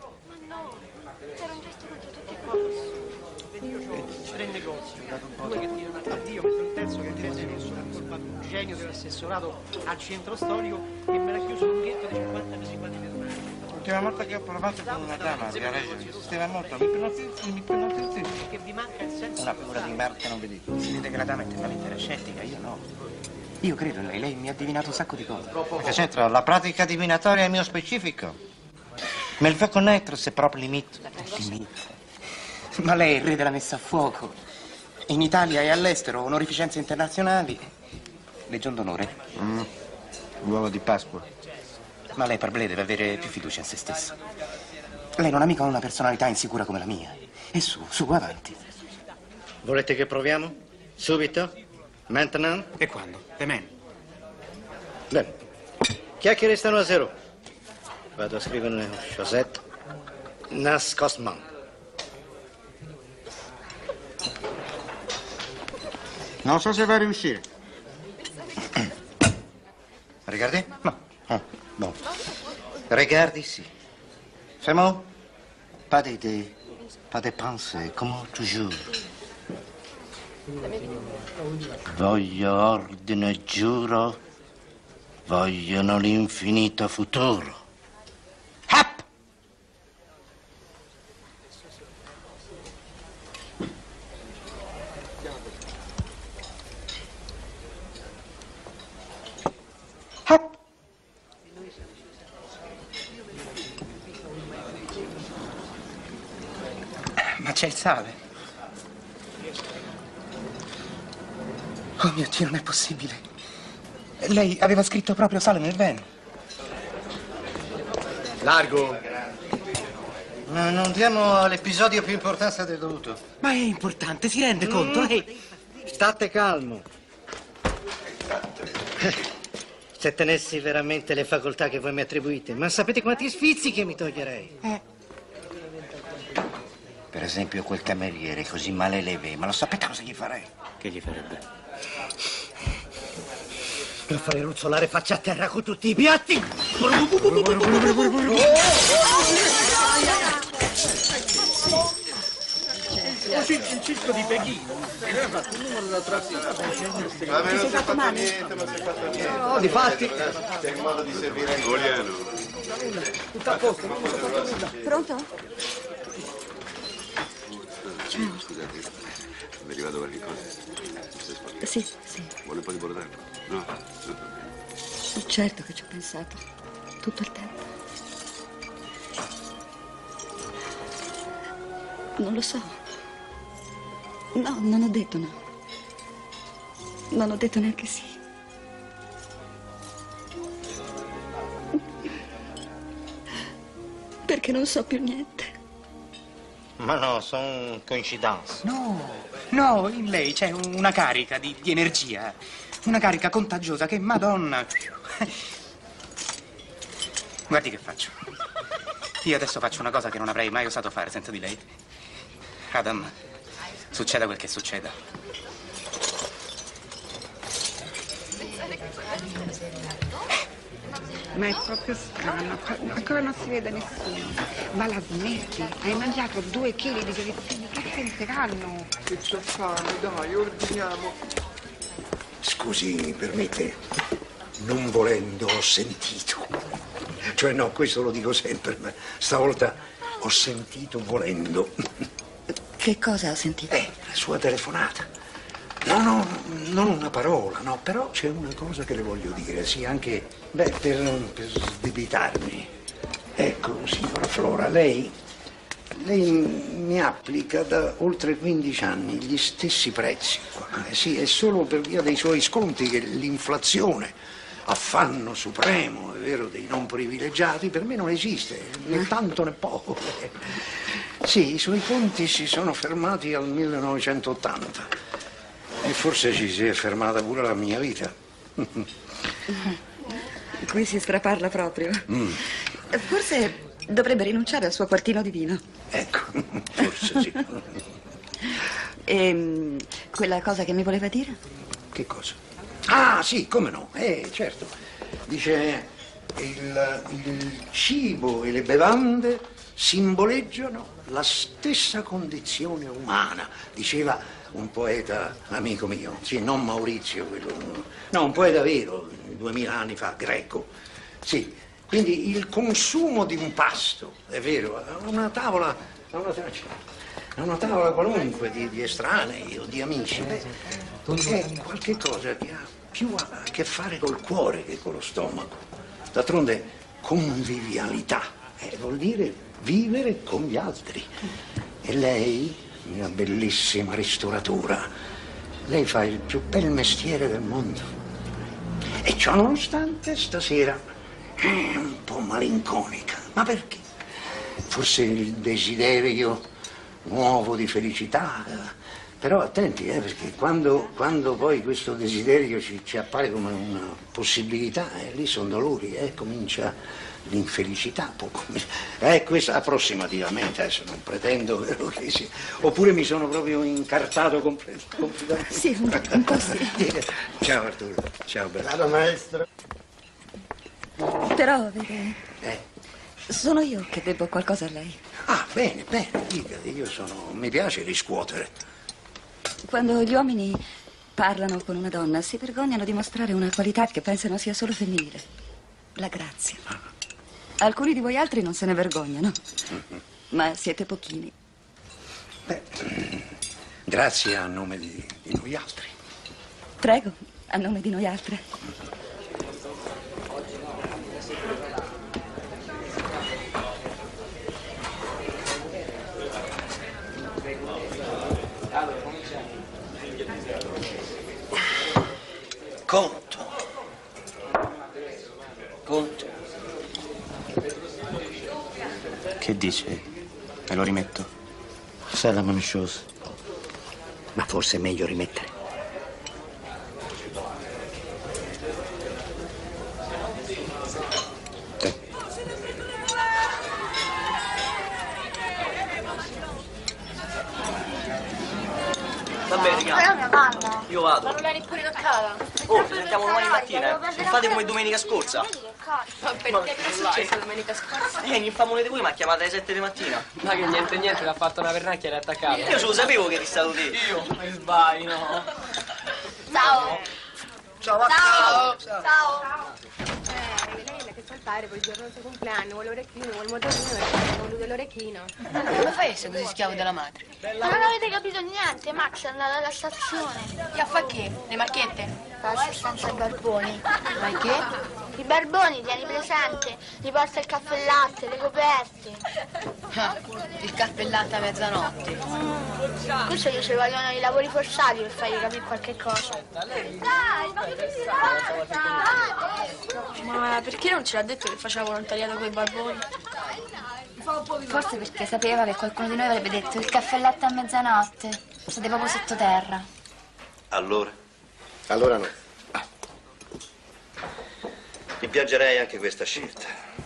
Tre negozi, due che tirano addio, mentre il terzo che tira messo l'ha colpato un genio dell'assessorato al centro storico che me l'ha chiuso un lunghetto di cinquanta mesi qua di Verona. L'ultima volta che ho provato con una dama, Via Reggio, mi insisteva molto, mi ipnotizzi, mi ipnotizzi. Che vi manca il senso Una figura di merda non vedi. Si vede che la dama è estremamente scettica, io no. Io credo in lei, lei mi ha divinato un sacco di cose. Che c'entra? La pratica divinatoria è mio specifico. Ma il fa connaître, c'est proprio limite. Limite. Ma lei è il re della messa a fuoco. In Italia e all'estero, onorificenze internazionali. Legion d'onore. Mm. L'uovo di Pasqua. Ma lei per Ble deve avere più fiducia in se stessa. Lei non ha mica una personalità insicura come la mia. E su, su, avanti. Volete che proviamo? Subito? Maintenant? E quando? Demain. Bene. Chiacchiere stanno a zero. Vado a scrivere una Chosette. Nas Cosman. Non so se va a riuscire. Regardez? No. Ah, bon. Regarde ici. C'est bon? Pas d'idées, pas de pensées, comme toujours. Voglio ordine, giuro. Vogliono l'infinito futuro. Hap! Hap! Ma c'è il sale. Oh mio Dio, non è possibile. Lei aveva scritto proprio sale nel vino. Largo. Ma non diamo all'episodio più importanza del dovuto. Ma è importante, si rende conto? Lei... State calmo. Se tenessi veramente le facoltà che voi mi attribuite, ma sapete quanti sfizi che mi toglierei? Eh. Per esempio quel cameriere così male leve, ma lo sapete cosa gli farei? Che gli farebbe? Lo farei ruzzolare faccia a terra con tutti i piatti! Così il circo di Pechino. Aveva fatto un numero da traffico. Ma me non si è fatto niente, non si è fatto niente. No, difatti. C'è il modo di servire il Uliano. Tutto a posto, non mi sono fatto nulla. Pronto? Ciao. Scusate, è arrivato qualche cosa? Sì, sì. Vuole un po' di bordello? No? Certo che ci ho pensato. Tutto il tempo. Non lo so. No, non ho detto no. Non ho detto neanche sì. Perché non so più niente. Ma no, sono coincidenze. No, no, in lei c'è una carica di, di energia. Una carica contagiosa che, Madonna... Guardi che faccio. Io adesso faccio una cosa che non avrei mai osato fare senza di lei. Adam, succeda quel che succeda. Ma è proprio strano, ancora non si vede nessuno. Ma la smetti? Hai mangiato due chili di grazzini, che sentiranno? Che c'ho fame, dai, ordiniamo. Scusi, mi permette? Non volendo ho sentito. Cioè no, questo lo dico sempre, ma stavolta ho sentito volendo. Che cosa ha sentito? Eh, la sua telefonata. No, no, non una parola, no, però c'è una cosa che le voglio dire, sì, anche, beh, per, per sdebitarmi. Ecco, signora Flora, lei Lei mi applica da oltre quindici anni gli stessi prezzi. Eh sì, è solo per via dei suoi sconti che l'inflazione, affanno supremo, è vero, dei non privilegiati, per me non esiste, né tanto né poco. Sì, i suoi conti si sono fermati al millenovecentottanta e forse ci si è fermata pure la mia vita. Qui si straparla proprio. Mm. Forse dovrebbe rinunciare al suo quartino di vino. Ecco, forse sì. E quella cosa che mi voleva dire? Che cosa? Ah, sì, come no? Eh, certo. Dice, il, il cibo e le bevande simboleggiano la stessa condizione umana, diceva un poeta amico mio, sì, non Maurizio, quello, no, un poeta vero, duemila anni fa, greco, sì. Quindi il consumo di un pasto, è vero, a una tavola, a una, a una tavola qualunque di, di estranei o di amici, beh, è qualche cosa che ha più a che fare col cuore che con lo stomaco. D'altronde convivialità eh, vuol dire vivere con gli altri. E lei, mia bellissima ristoratura, lei fa il più bel mestiere del mondo. E ciò nonostante stasera è un po' malinconica. Ma perché? Forse il desiderio nuovo di felicità. Però attenti, eh, perché quando, quando poi questo desiderio ci, ci appare come una possibilità, eh, lì sono dolori, eh, comincia l'infelicità. Eh, questa approssimativamente, adesso non pretendo vero, che sia. Oppure mi sono proprio incartato complet- completamente. Sì, un, un po' sì. Ciao Arturo, ciao Bella. Ciao maestro. Però, vede, Eh. sono io che debbo qualcosa a lei. Ah, bene, bene, dica, io sono... mi piace riscuotere. Quando gli uomini parlano con una donna si vergognano di mostrare una qualità che pensano sia solo femminile. La grazia. Alcuni di voi altri non se ne vergognano, ma siete pochini. Beh, grazie a nome di, di noi altri. Prego, a nome di noi altre. Conto. Conto. Che dice? Me lo rimetto? Sai la manisciosa? Ma forse è meglio rimettere. Te. Va bene, Quella è una palla. io vado. Ma non l'hai neppure toccata. Oh, ci sentiamo domani mattina. Non fate come domenica scorsa. Ma perché? Che è successo domenica scorsa? Eh, l'infamone di voi mi ha chiamato alle sette di mattina. Ma che niente niente, l'ha fatto una pernacchia e l'ha attaccato. Io ce lo sapevo che eri stato te. Io? Ma sbagli, no. Ciao. Ciao, Ciao. ciao. Ciao. Eh, lei è che saltare per il giorno del suo compleanno, vuole l'orecchino, vuole il motorino e vuole lui l'orecchino. Come fai a essere così schiavo della madre? Ma non avete capito niente, Max è andato alla stazione. E a fa che? Le marchette? L'assistenza ai barboni. Ma che? I barboni, tieni presente, gli porta il caffè e latte, le coperte. Ah, il caffè e latte a mezzanotte. Questo gli ci vogliono i lavori forzati per fargli capire qualche cosa. Ma perché non ce l'ha detto che faceva volontariato con i barboni? Forse perché sapeva che qualcuno di noi avrebbe detto il caffè e latte a mezzanotte. State proprio sottoterra. Allora? Allora no. Rimpiangerei anche questa scelta.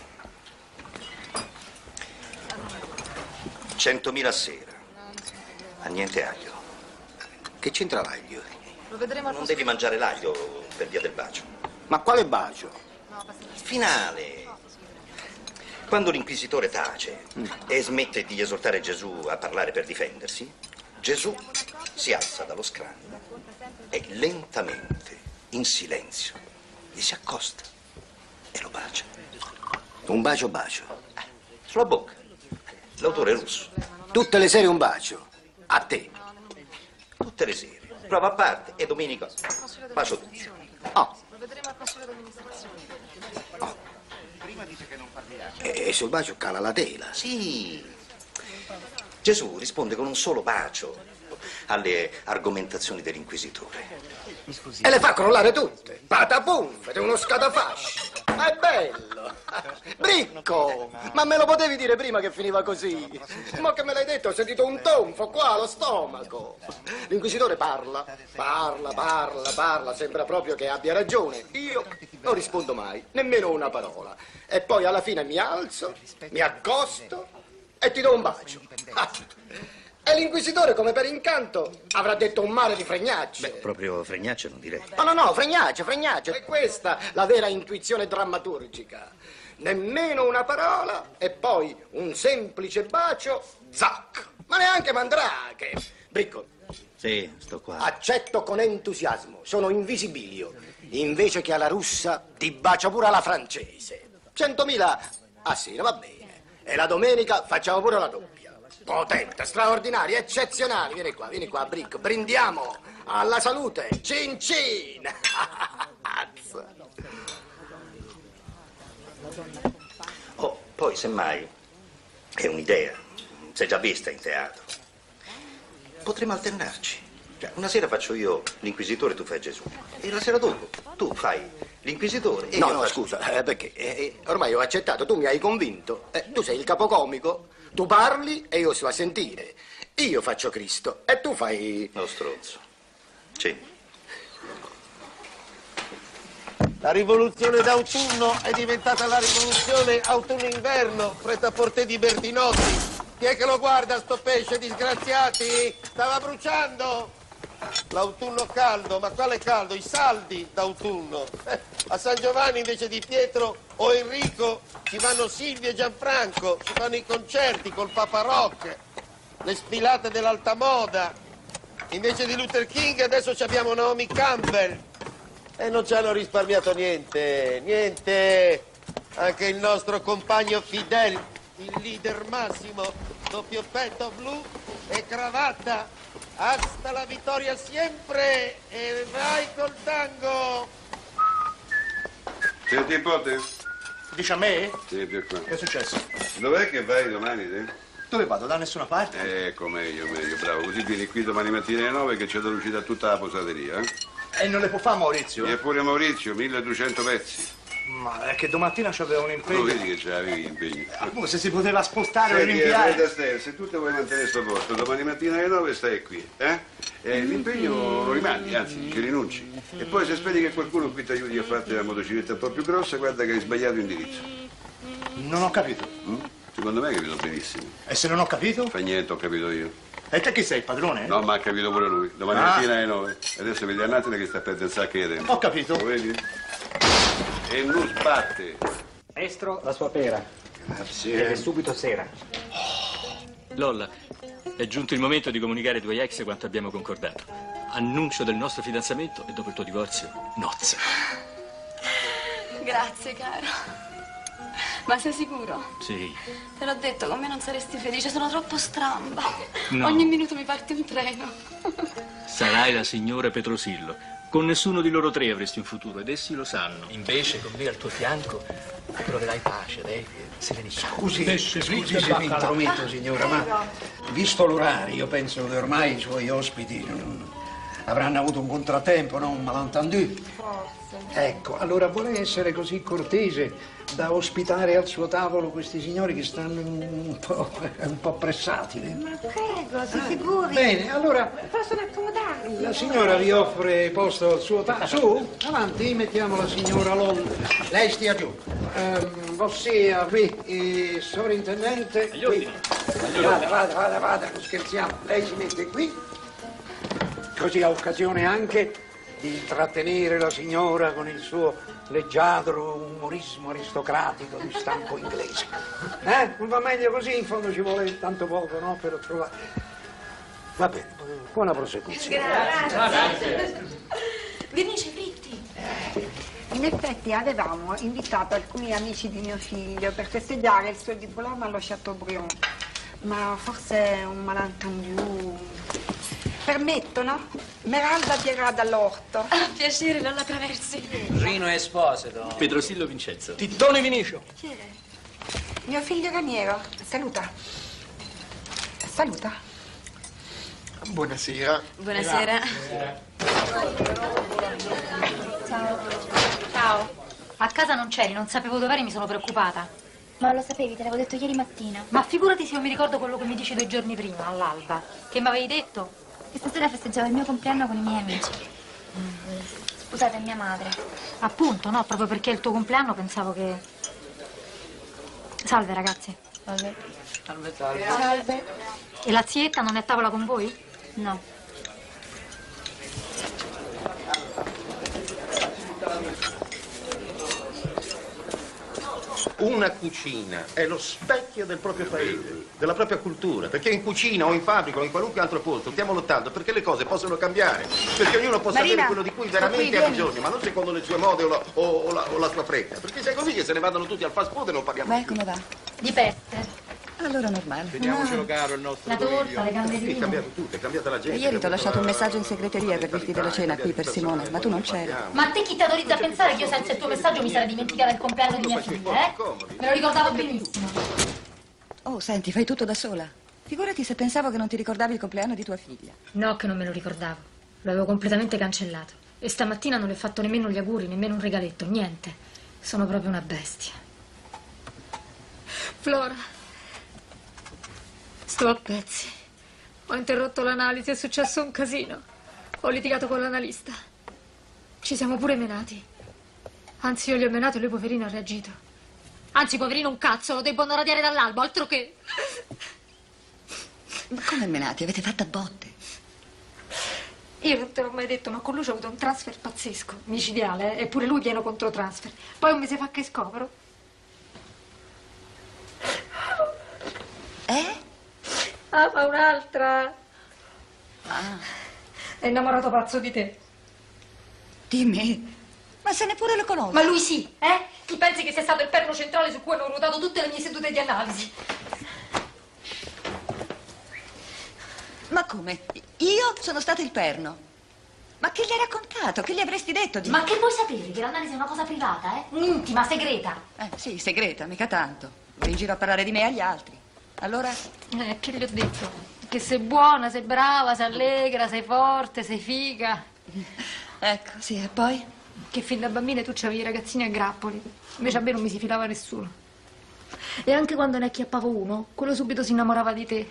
Centomila a sera. A niente aglio. Che c'entra l'aglio? Lo vedremo al Non prossimo. devi mangiare l'aglio per via del bacio. Ma quale bacio? Il finale. Quando l'inquisitore tace e smette di esortare Gesù a parlare per difendersi, Gesù si alza dallo scranno e lentamente, in silenzio, gli si accosta e lo bacia. Un bacio bacio. Sulla bocca. L'autore è russo. Tutte le sere un bacio. A te. Tutte le sere. Prova a parte e domenica bacio tutti. Oh. Lo vedremo al prossimo d'amministrazione. E sul bacio cala la tela. Sì. Gesù risponde con un solo bacio alle argomentazioni dell'inquisitore. Mi scusi. E le fa crollare tutte. Patapum, ed è uno scatafascio. Ma è bello. Bricco, ma me lo potevi dire prima che finiva così? Ma che me l'hai detto? Ho sentito un tonfo qua allo stomaco. L'inquisitore parla, parla, parla, parla, sembra proprio che abbia ragione. Io non rispondo mai, nemmeno una parola. E poi alla fine mi alzo, mi accosto e ti do un bacio. Ah. E l'inquisitore, come per incanto, avrà detto un mare di fregnacce. Beh, proprio fregnacce non direi. No, no, no, fregnacce, fregnacce. È questa la vera intuizione drammaturgica. Nemmeno una parola e poi un semplice bacio, zac. Ma neanche mandrache. Bricco. Sì, sto qua. Accetto con entusiasmo. Sono invisibilio. Invece che alla russa, ti bacio pure alla francese. Centomila. Ah sì, va bene. E la domenica facciamo pure la doppia. Potente, straordinaria, eccezionale. Vieni qua, vieni qua, Bricco. Brindiamo alla salute. Cin cin. Oh, poi semmai è un'idea. Sei già vista in teatro. Potremmo alternarci. Cioè, una sera faccio io l'inquisitore, tu fai Gesù. E la sera dopo tu fai l'inquisitore e No, io no, faccio... scusa, eh, perché eh, ormai ho accettato, tu mi hai convinto. Eh, tu sei il capocomico, tu parli e io sto a sentire. Io faccio Cristo e tu fai... Lo stronzo. Sì. La rivoluzione d'autunno è diventata la rivoluzione autunno-inverno, pret-à-porter di Bertinotti. Chi è che lo guarda, sto pesce, disgraziati? Stava bruciando! L'autunno caldo, ma quale caldo? I saldi d'autunno. Eh, a San Giovanni invece di Pietro o Enrico ci vanno Silvio e Gianfranco, ci fanno i concerti col Papa Rock, le sfilate dell'alta moda. Invece di Luther King adesso ci abbiamo Naomi Campbell. E non ci hanno risparmiato niente, niente. Anche il nostro compagno Fidel, il leader massimo, doppio petto blu e cravatta. Hasta la vittoria sempre e vai col tango. Senti un po' te? Dici a me? Sì, per qua. Che è successo? Dov'è che vai domani te? Dove vado? Da nessuna parte? Ecco, meglio, meglio, bravo. Così vieni qui domani mattina alle nove che c'è da uscire tutta la posateria, eh? E non le può fare Maurizio? E pure Maurizio, milleduecento pezzi. Ma è che domattina c'avevo un impegno. Tu vedi che ce l'avevi impegno. Ah, se si poteva spostare o Senti, rinviare. Rita Stel, se tu ti vuoi mantenere sto posto, domani mattina alle nove stai qui, eh? E l'impegno lo rimandi, anzi, ci rinunci. E poi se speri che qualcuno qui ti aiuti a farti la motocicletta un po' più grossa, guarda che hai sbagliato indirizzo. Non ho capito. Mm? Secondo me hai capito benissimo. E se non ho capito? Fa niente, ho capito io. E te chi sei, il padrone? No, ma ha capito pure lui. Domani Ah. mattina alle nove. Adesso vedi Annatene che sta a perdere un sacco di tempo. Ho capito. Lo vedi? E non sbatte. Maestro, la sua pera. Grazie. Ed è subito sera. Lolla, è giunto il momento di comunicare ai tuoi ex quanto abbiamo concordato. Annuncio del nostro fidanzamento e dopo il tuo divorzio, nozze. Grazie, caro. Ma sei sicuro? Sì. Te l'ho detto, con me non saresti felice, sono troppo stramba. No. Ogni minuto mi parte un treno. Sarai la signora Petrosillo. Con nessuno di loro tre avresti un futuro ed essi lo sanno. Invece, con me al tuo fianco, troverai pace, lei, serenità. Scusi, Pesce, scusi fritto e se mi baccalà. intrometto, signora, ma visto l'orario, io penso che ormai i suoi ospiti non- avranno avuto un contrattempo, no? Un malentendu. Ecco, allora vuole essere così cortese da ospitare al suo tavolo questi signori che stanno un po', un po' pressati. Ma prego, si figuri. Bene, allora Possono accomodarmi. la signora vi offre posto al suo tavolo. Su, avanti, mettiamo la signora Lolla. Lei stia giù. Ehm, ossia, qui, il sovrintendente. Qui. Vada, vada, vada, vada, non scherziamo. Lei si mette qui. Così ha occasione anche di intrattenere la signora con il suo leggiadro umorismo aristocratico di stampo inglese. Eh? Non va meglio così? In fondo ci vuole tanto poco, no? Per trovare... Va bene, buona prosecuzione. Grazie. Vinice fritti. In effetti avevamo invitato alcuni amici di mio figlio per festeggiare il suo diploma allo Chateaubriand, ma forse un malentendu. Permettono? Meralda Pierà dall'Orto. Ah, piacere, Lolla Traversi. Rino Esposito. Petrosillo Vincenzo. Tittone Vinicio. Mio figlio Raniero, saluta. Saluta. Buonasera. Buonasera. Ciao. Ciao. A casa non c'eri, non sapevo dove eri, mi sono preoccupata. Ma lo sapevi, te l'avevo detto ieri mattina. Ma figurati se io mi ricordo quello che mi dici due giorni prima, all'alba. Che mi avevi detto? Che stasera festeggiavo il mio compleanno con i miei amici. Scusate, è mia madre. Appunto, no, proprio perché è il tuo compleanno pensavo che... Salve, ragazzi. Salve. Salve, Salve. E la zietta non è a tavola con voi? No. Una cucina è lo specchio del proprio paese, della propria cultura, perché in cucina o in fabbrica o in qualunque altro posto stiamo lottando perché le cose possono cambiare, perché ognuno possa Marina, avere quello di cui sto veramente qui, ha vieni. bisogno, ma non secondo le sue mode o la, o- o la- o la sua fretta, perché se è così che se ne vanno tutti al fast food e non parliamo Beh, più. come va? Di peste. Allora normale. Teniamocelo caro il nostro La torta, Toribio. le candeline. Sì, è cambiato tutto, è cambiata la gente. E ieri ti ho lasciato un la- messaggio in segreteria per dirti della cena qui per Simone, ma tu non c'eri. Ma a te chi ti autorizza a pensare che io senza il tuo messaggio mi sarei dimenticata il compleanno di mia figlia, eh? Me lo ricordavo benissimo. Oh, senti, fai tutto da sola. Figurati se pensavo che non ti ricordavi il compleanno di tua figlia. No, che non me lo ricordavo. Lo avevo completamente cancellato. E stamattina non le ho fatto nemmeno gli auguri, nemmeno un regaletto, niente. Sono proprio una bestia. Flora. Sto a pezzi. Ho interrotto l'analisi, è successo un casino. Ho litigato con l'analista. Ci siamo pure menati. Anzi, io gli ho menato e lui, poverino, ha reagito. Anzi, poverino, un cazzo, lo devo radiare dall'alba, altro che... Ma come menati? Avete fatto a botte? Io non te l'ho mai detto, ma con lui ho avuto un transfer pazzesco, micidiale, eh? Eppure lui pieno contro transfer. Poi un mese fa che scopro. Eh? Ah, ma un'altra. Ah. È innamorato pazzo di te. Di me? Ma se neppure lo conosco. Ma lui sì, eh? Tu pensi che sia stato il perno centrale su cui hanno ruotato tutte le mie sedute di analisi? Ma come? Io sono stato il perno. Ma che gli hai raccontato? Che gli avresti detto di... Ma che vuoi sapere? Che l'analisi è una cosa privata, eh? Intima, segreta. Eh, sì, segreta, mica tanto. Vai in giro a parlare di me agli altri. Allora? Eh, che gli ho detto? Che sei buona, sei brava, sei allegra, sei forte, sei figa. Ecco, sì, e poi? Che fin da bambine tu c'avevi i ragazzini a grappoli. Invece a me non mi si filava nessuno. E anche quando ne acchiappavo uno, quello subito si innamorava di te.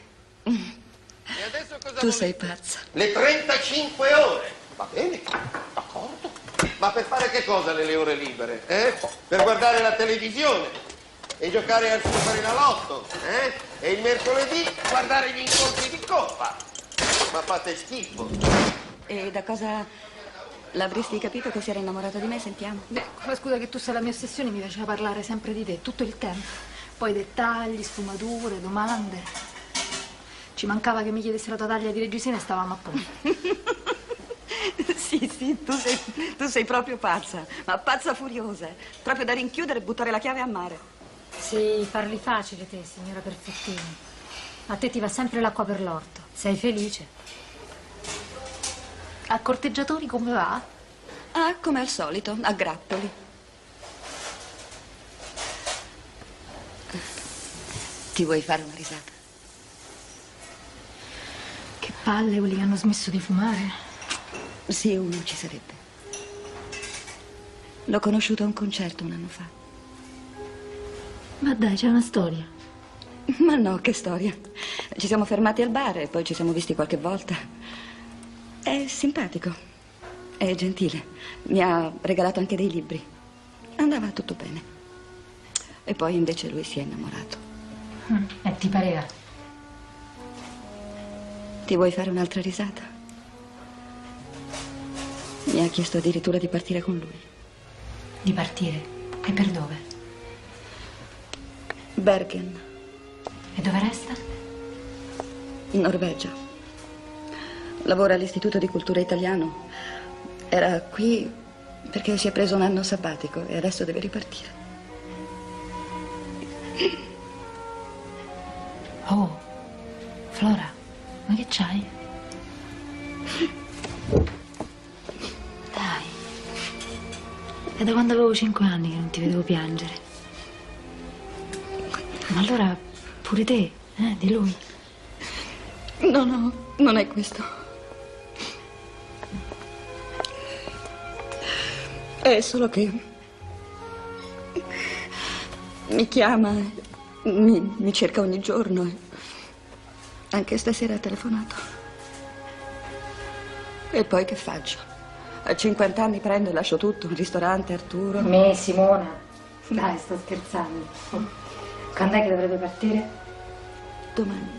Tu sei pazza. Le trentacinque ore. Va bene, d'accordo. Ma per fare che cosa nelle ore libere? Eh? Per guardare la televisione e giocare al Superenalotto, eh? E il mercoledì guardare gli incontri di coppa. Ma fate schifo. E da cosa l'avresti capito che si era innamorato di me? Sentiamo. Beh, ma scusa che tu sei la mia ossessione, mi piaceva parlare sempre di te, tutto il tempo. Poi dettagli, sfumature, domande. Ci mancava che mi chiedesse la tua taglia di reggiseno e stavamo a posto. Sì, sì, tu sei, tu sei proprio pazza, ma pazza furiosa. Proprio da rinchiudere e buttare la chiave a mare. Sì, parli facile te, signora Perfettini. A te ti va sempre l'acqua per l'orto. Sei felice. A corteggiatori come va? Ah, come al solito, a grappoli. Ti vuoi fare una risata? Che palle quelli che hanno smesso di fumare. Sì, uno ci sarebbe. L'ho conosciuto a un concerto un anno fa. Ma dai, c'è una storia. Ma no, che storia. Ci siamo fermati al bar e poi ci siamo visti qualche volta. È simpatico, è gentile. Mi ha regalato anche dei libri. Andava tutto bene. E poi invece lui si è innamorato. Mm, e ti pareva? Ti vuoi fare un'altra risata? Mi ha chiesto addirittura di partire con lui. Di partire? E per dove? Bergen. E dove resta? In Norvegia. Lavora all'Istituto di Cultura Italiano. Era qui perché si è preso un anno sabbatico e adesso deve ripartire. Oh, Flora, ma che c'hai? Dai. È da quando avevo cinque anni che non ti vedevo piangere. Ma allora pure te, eh, di lui? No, no, non è questo. È solo che mi chiama, mi, mi cerca ogni giorno. E anche stasera ha telefonato. E poi che faccio? A cinquanta anni prendo e lascio tutto, il ristorante, Arturo. Me, Simona? Dai, sto scherzando. Quando è che dovrebbe partire? Domani.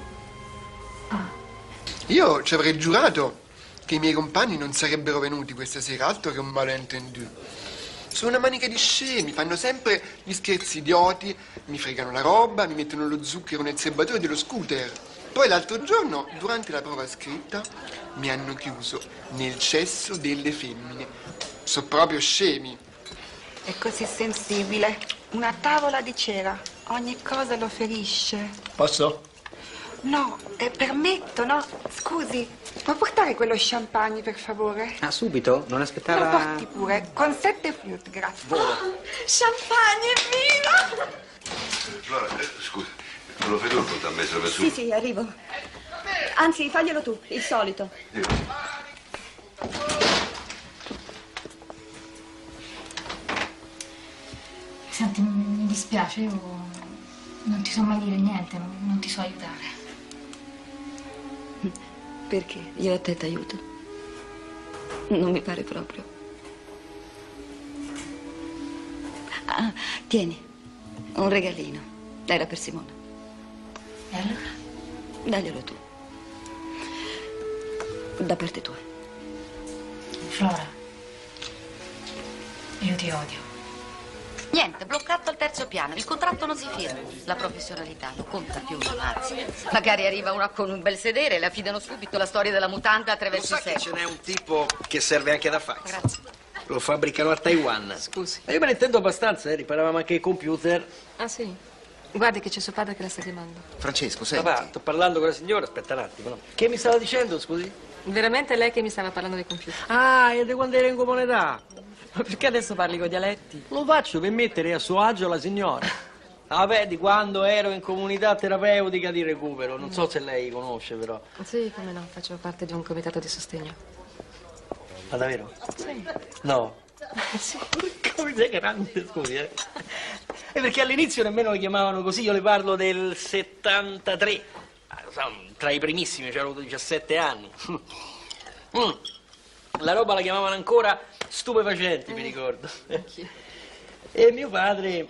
Io ci avrei giurato che i miei compagni non sarebbero venuti questa sera, altro che un malentendu. Sono una manica di scemi, fanno sempre gli scherzi idioti, mi fregano la roba, mi mettono lo zucchero nel serbatore dello scooter. Poi l'altro giorno, durante la prova scritta, mi hanno chiuso nel cesso delle femmine. Sono proprio scemi. È così sensibile. Una tavola di cera. Ogni cosa lo ferisce. Posso? No, eh, permetto, no? Scusi, può portare quello champagne, per favore? Ah, subito? Non Lo aspettava... porti pure, con sette flute, grazie. Volo. Champagne, viva! Flora, eh, scusa, non lo fai tu il conto a me, se lo Sì, sì, arrivo. Anzi, faglielo tu, il solito. Senti, mi dispiace, io non ti so mai dire niente, non, non ti so aiutare. Perché? Io a te t'aiuto. Non mi pare proprio. Ah, tieni, un regalino. Era per Simona. E allora? Daglielo tu. Da parte tua. Flora, io ti odio. Niente, bloccato al terzo piano, il contratto non si firma. La professionalità non conta più, anzi. Magari arriva una con un bel sedere e le affidano subito la storia della mutanda attraverso Lo i sa che secoli. ce n'è un tipo che serve anche da fax? Grazie. Lo fabbricano a Taiwan. Scusi. Ma io me ne intendo abbastanza, eh, riparavamo anche i computer. Ah, sì? Guardi che c'è suo padre che la sta chiamando. Francesco, senti. Papà, sto parlando con la signora, aspetta un attimo. No? Che mi stava dicendo, scusi? Veramente lei che mi stava parlando dei computer? Ah, e di quando ero in comunità. Ma perché adesso parli con dialetti? Lo faccio per mettere a suo agio la signora. Ah, beh, di quando ero in comunità terapeutica di recupero. Non so se lei conosce, però. Sì, come no, faccio parte di un comitato di sostegno. Ma davvero? Sì. No. Sì. Come sei grande, scusi, eh. E perché all'inizio nemmeno le chiamavano così, io le parlo del settantatré. Tra i primissimi, cioè, avevo diciassette anni. Mm. La roba la chiamavano ancora stupefacenti, mi ricordo. E mio padre...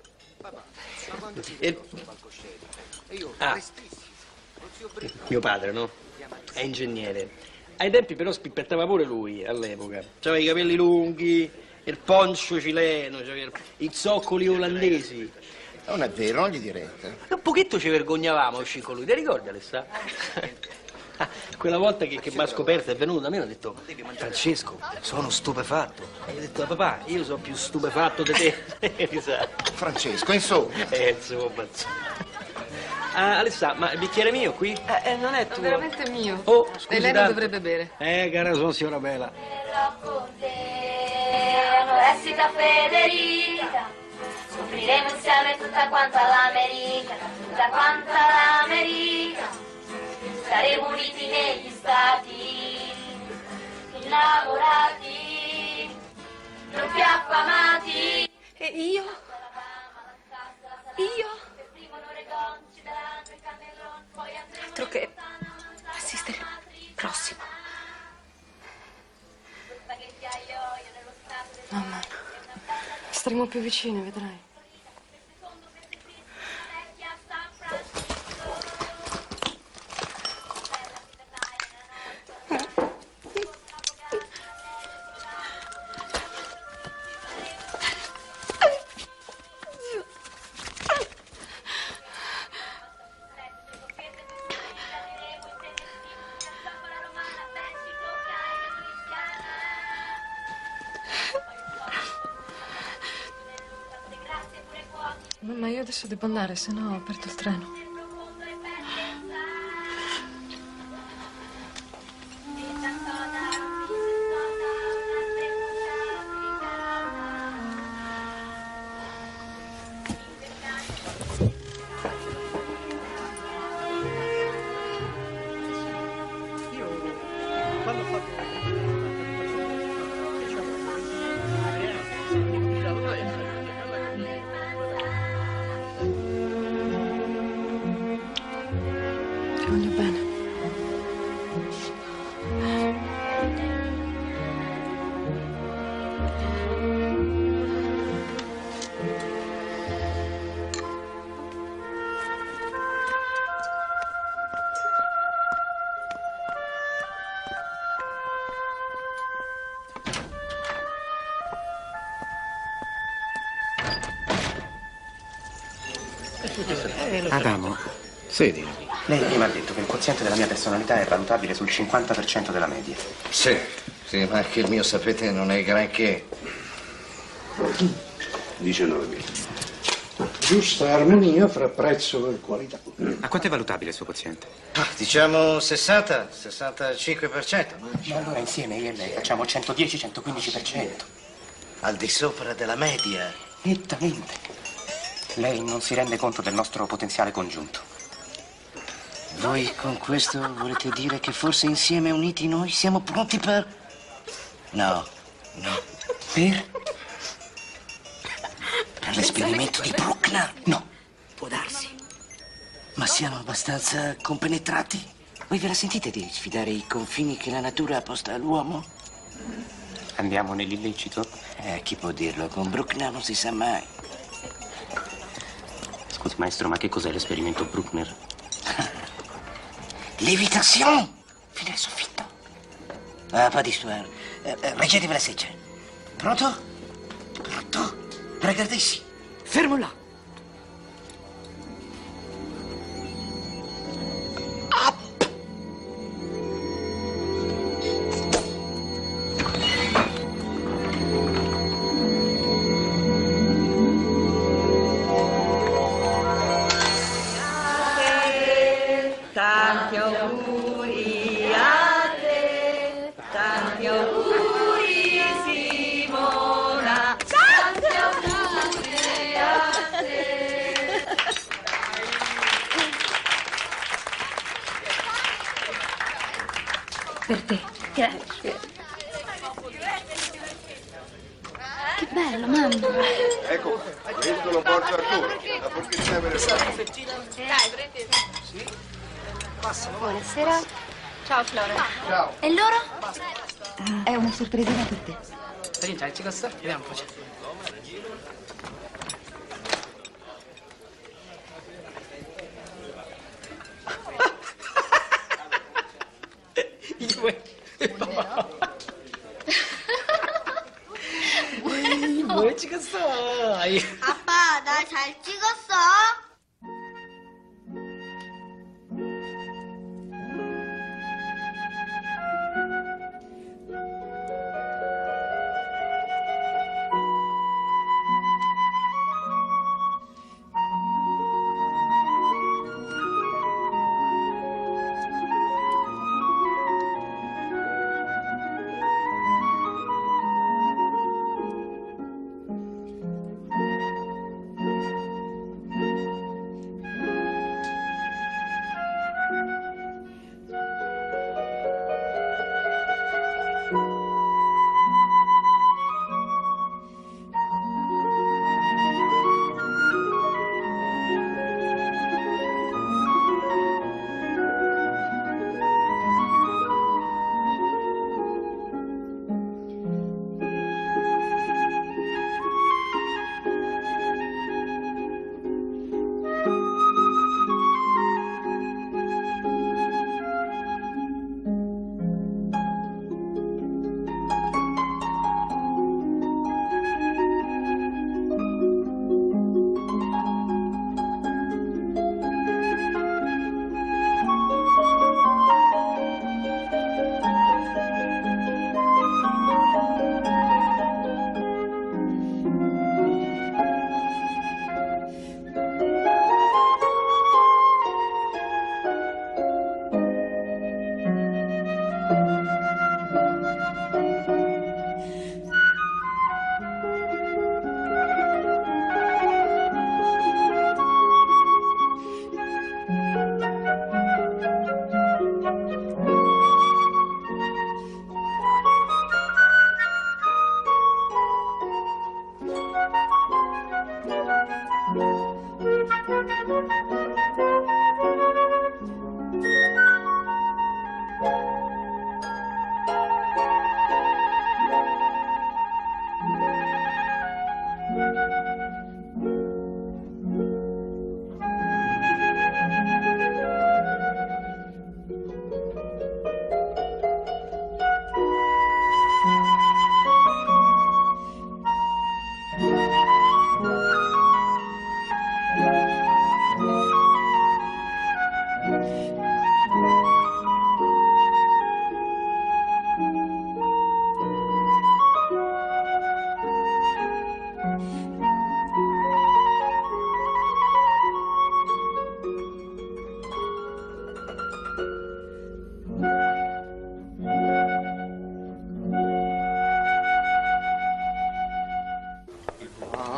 E... Ah, mio padre, no? È ingegnere. Ai tempi però spippettava pure lui, all'epoca. C'aveva i capelli lunghi, il poncio cileno, c'aveva i zoccoli olandesi. Non è vero, non gli direte. Un pochetto ci vergognavamo a uscire con lui, ti ricordi, Alessà? Ah, quella volta che, che mi ha scoperto è venuto da me, mi ha detto: Francesco, sono stupefatto. E io ho detto: papà, io sono più stupefatto di te. Mi sa. Francesco, insomma. Eh, insomma. Ah, Alessà, ma il bicchiere mio qui? Eh, eh, non è tuo. È veramente mio. Oh, scusi, e lei non tanto. dovrebbe bere. Eh, cara sua signora bella. L'Università Federica, scopriremo insieme tutta quanta l'America, tutta quanta l'America. Saremo uniti negli stati, innamorati, non più affamati. E io? Io? Altro che assistere prossimo. Mamma, staremo più vicini, vedrai. Mamma, io adesso devo andare, se no perdo il treno. Adamo, Sedi. lei prima ha detto che il quoziente della mia personalità è valutabile sul cinquanta per cento della media. Sì, sì, ma anche il mio, sapete, non è granché. diciannove. Giusta armonia fra prezzo e qualità. A quanto è valutabile il suo quoziente? Ah, diciamo sessanta, sessantacinque per cento. No? Ma allora insieme io e lei facciamo centodieci centoquindici per cento. Al di sopra della media. Nettamente. Lei non si rende conto del nostro potenziale congiunto. Voi con questo volete dire che forse insieme uniti noi siamo pronti per... No, no. Per? Per l'esperimento di Bruckner? No. Può darsi. Ma siamo abbastanza compenetrati? Voi ve la sentite di sfidare i confini che la natura ha posto all'uomo? Andiamo nell'illecito? Eh, chi può dirlo? Con Bruckner non si sa mai. Scusi, maestro, ma che cos'è l'esperimento Bruckner? Lévitation! Fino al soffitto. Ah, pas d'histoire. Eh, eh, reggetevi la seccia. Pronto? Pronto? Regardez ici. Fermo là. Tanti auguri a te, tanti auguri Simona, tanti auguri a te. Per te. Grazie. Che bello, mamma. Ecco, questo lo porta Arturo. La porchetta me ne sa. Dai, prendi. Buonasera. Ciao Flora. Ciao. E loro? È una sorpresina per te. Niente, ci costa? Vediamo un po'. 뭘 찍었어? 아빠, 나 잘 찍었어?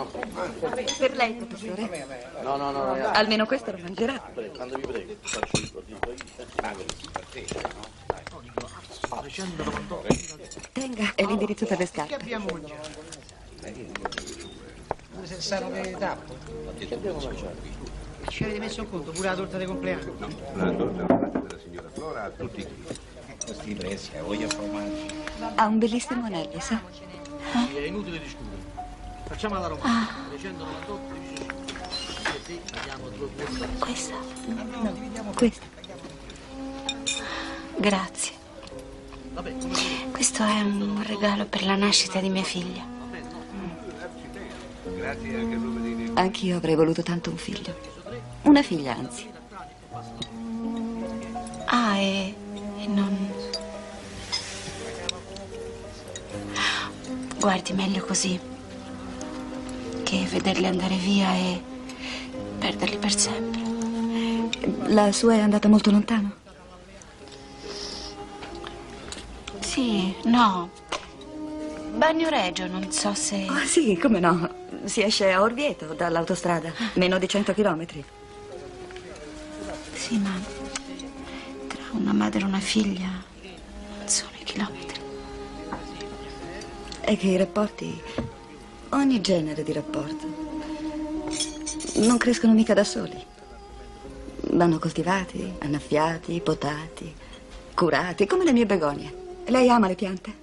Per lei, professore. No, no, no. no. Almeno questo lo mangerà. Quando vi prego, faccio il cordito io. Tenga, è l'indirizzo per le Che scarpe. abbiamo mangiato? Se sanno che tappo. Che abbiamo mangiato? Ci avete messo un conto, pure la torta di compleanno? No, la torta della signora Flora a tutti i tipi. Questi prezzi, voglio formaggi. Ha un bellissimo anello, sa? Sì, è inutile discutere. Facciamo la romana. trecentonovantotto diviso cinque. Andiamo due buoni. Questa? No, questa. Grazie. Questo è un regalo per la nascita di mia figlia. Grazie anche a nome dei miei. Anch'io avrei voluto tanto un figlio. Una figlia, anzi. Ah, e, e non... Guardi, meglio così che vederli andare via e perderli per sempre. La sua è andata molto lontano? Sì, no. Bagnoregio, non so se... Oh, sì, come no. Si esce a Orvieto dall'autostrada. Meno di cento chilometri. Sì, ma tra una madre e una figlia non sono i chilometri. È che i rapporti, ogni genere di rapporto, non crescono mica da soli. Vanno coltivati, annaffiati, potati, curati, come le mie begonie. Lei ama le piante?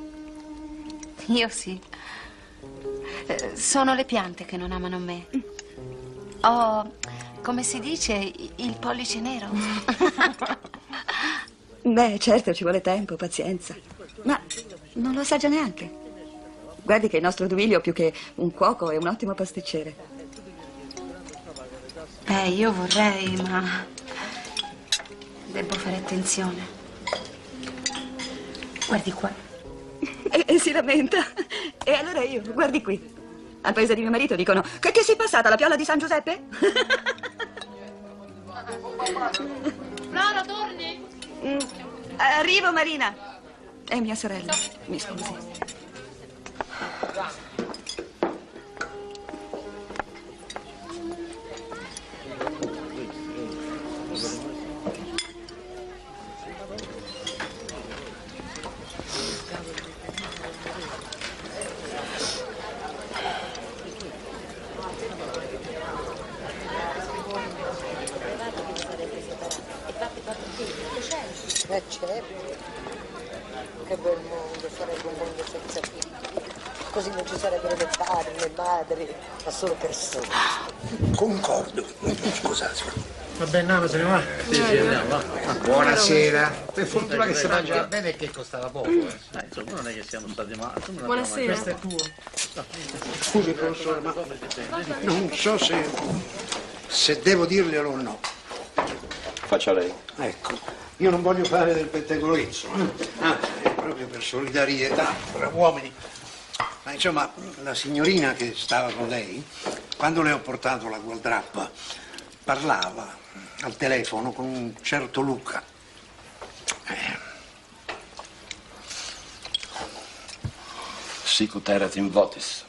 Io sì. Eh, Sono le piante che non amano me. Ho, come si dice, il pollice nero. Beh, certo, ci vuole tempo, pazienza. Ma non lo sa già neanche. Guardi che il nostro Duilio, più che un cuoco, è un ottimo pasticcere. Beh, io vorrei, ma devo fare attenzione. Guardi qua. E, e si lamenta. E allora io, guardi qui. Al paese di mio marito dicono: che ti sei passata la piola di San Giuseppe? Flora, torni? Mm, arrivo, Marina. È mia sorella, mi scusi. Eh certo, che bel mondo, sarebbe un mondo senza figli. Così non ci sarebbero né padri né madri, ma solo persone. Concordo. Scusate. Vabbè, andiamo, se ne va. Sì, sì, andiamo, va. Buonasera. Per fortuna che si mangia bene e che costava poco. Eh. Eh, insomma, non è che siamo stati male. insomma, non Buonasera. abbiamo Questo è tuo. Scusi, professore, ma non so se, se devo dirglielo o no. Faccia lei. Ecco, io non voglio fare del pettegolezzo, eh. Anzi, è proprio per solidarietà tra uomini. Ma insomma, la signorina che stava con lei, quando le ho mandato la gualdrappa, parlava al telefono con un certo Luca. Eh. Sicut erat in votis.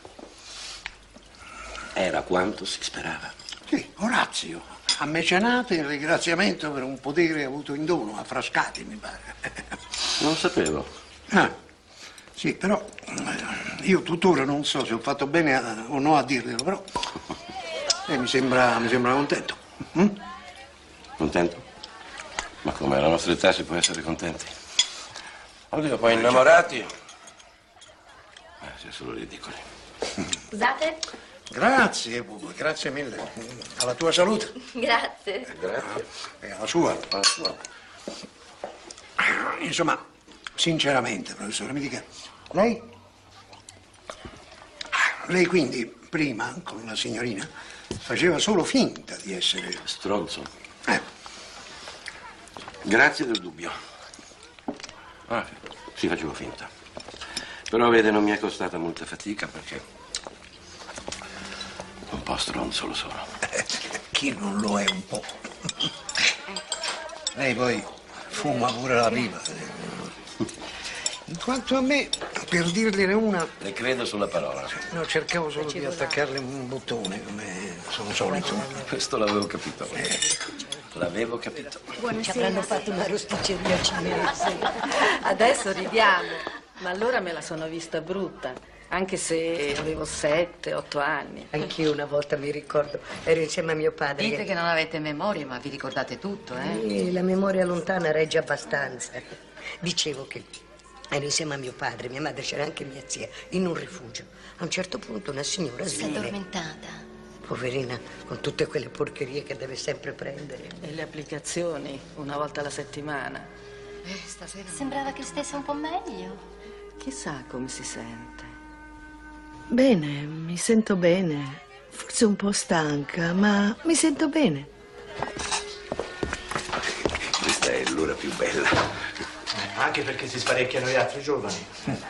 Era quanto si sperava. Sì, Orazio, a Mecenate in ringraziamento per un potere avuto in dono, a Frascati, mi pare. Non sapevo. Ah, sì, però eh, io tuttora non so se ho fatto bene a- o no a dirglielo, però eh, mi sembra, mi sembra contento. Mm? Contento? Ma come alla nostra età si può essere contenti? Oddio, poi innamorati. Eh, siamo solo ridicoli. Scusate? Grazie, Bubu, grazie mille. Alla tua salute. Grazie. Grazie. E alla sua. Alla sua. Insomma, sinceramente, professore, mi dica, lei? Lei quindi, prima, con la signorina, faceva solo finta di essere... Stronzo. Eh, Grazie del dubbio. Ah, sì, facevo finta. Però, vede, non mi è costata molta fatica perché... Un po' stronzo lo sono. chi non lo è un po'? Lei poi fuma pure la pipa. Quanto a me, per dirgliene una, Le credo sulla parola. no, cercavo solo di attaccarle un bottone, come sono solito. Questo l'avevo capito. L'avevo capito. Ci avranno fatto una rosticceria cinese. Adesso ridiamo, ma allora me la sono vista brutta, anche se avevo sette, otto anni. Anch'io una volta mi ricordo, ero insieme a mio padre. Dite che non avete memoria, ma vi ricordate tutto, eh? Eh, la memoria lontana regge abbastanza. Dicevo che ero insieme a mio padre, mia madre, c'era anche mia zia, in un rifugio. A un certo punto una signora Si è svile, addormentata. poverina, con tutte quelle porcherie che deve sempre prendere. E le applicazioni, una volta alla settimana. Eh, stasera... Sembrava che stesse un po' meglio. Chissà come si sente. Bene, mi sento bene. Forse un po' stanca, ma mi sento bene. Questa è l'ora più bella. Anche perché si sparecchiano gli altri giovani.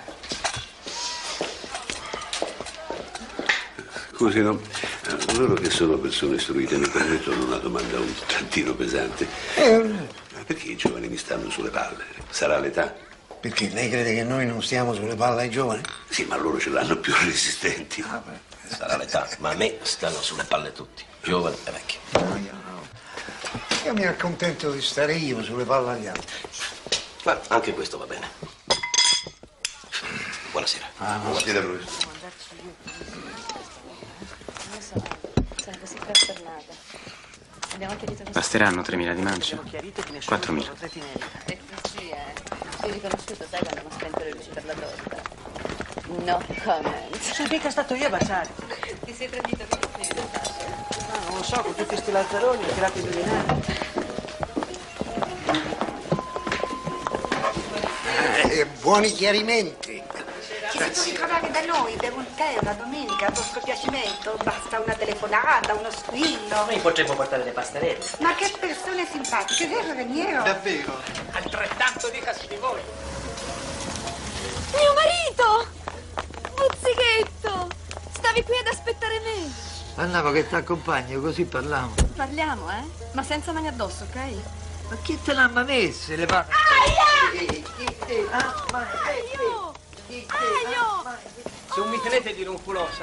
Scusi, no? Loro che sono persone istruite mi permettono una domanda un tantino pesante. Ma perché i giovani mi stanno sulle palle? Sarà l'età? Perché lei crede che noi non stiamo sulle palle ai giovani? Sì, ma loro ce l'hanno più resistenti. Sarà l'età, ma a me stanno sulle palle tutti, giovani e vecchi. Io mi accontento di stare io sulle palle agli altri. Ma anche questo va bene. Buonasera. Ah, no, chiede a lui. Basteranno tremila di mance? quattromila. Eh sì, eh. Ti ho riconosciuto, sai, quando hanno spento le luci per la torta. No comment. Sono mica stato io a baciare. Ti sei tradito con il figlio del Tascio? No, non lo so, con tutti sti lazzaroni ho tirato i luminari. Eh, buoni chiarimenti. Chi si può ritrovare da noi per un tè una domenica a vostro piacimento? Basta una telefonata, uno squillo. Noi potremmo portare le pastarelle. Ma che persone simpatiche, vero Raniero? Davvero? Altrettanto dicasi di voi. Mio marito! Buzzichetto! Stavi qui ad aspettare me. Annavo che ti accompagno, così parliamo. Parliamo, eh? Ma senza mani addosso, ok? Ma chi te l'ha messe le palle? Aia! Aio! Aio! Se non mi tenete di un culosa.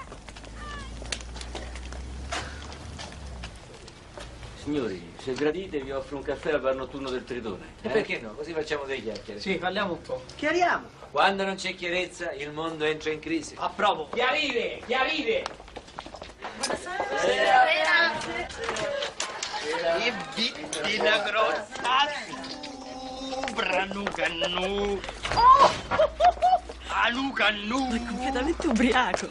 Signori, se gradite vi offro un caffè al bar notturno del Tritone. E perché no? Così facciamo dei chiacchiere. Sì, parliamo un po'. Chiariamo. Quando non c'è chiarezza, il mondo entra in crisi. Approvo. Chiarire, chiarire. E vittina grossa sopra, nucannu. A nucannu. È completamente ubriaco.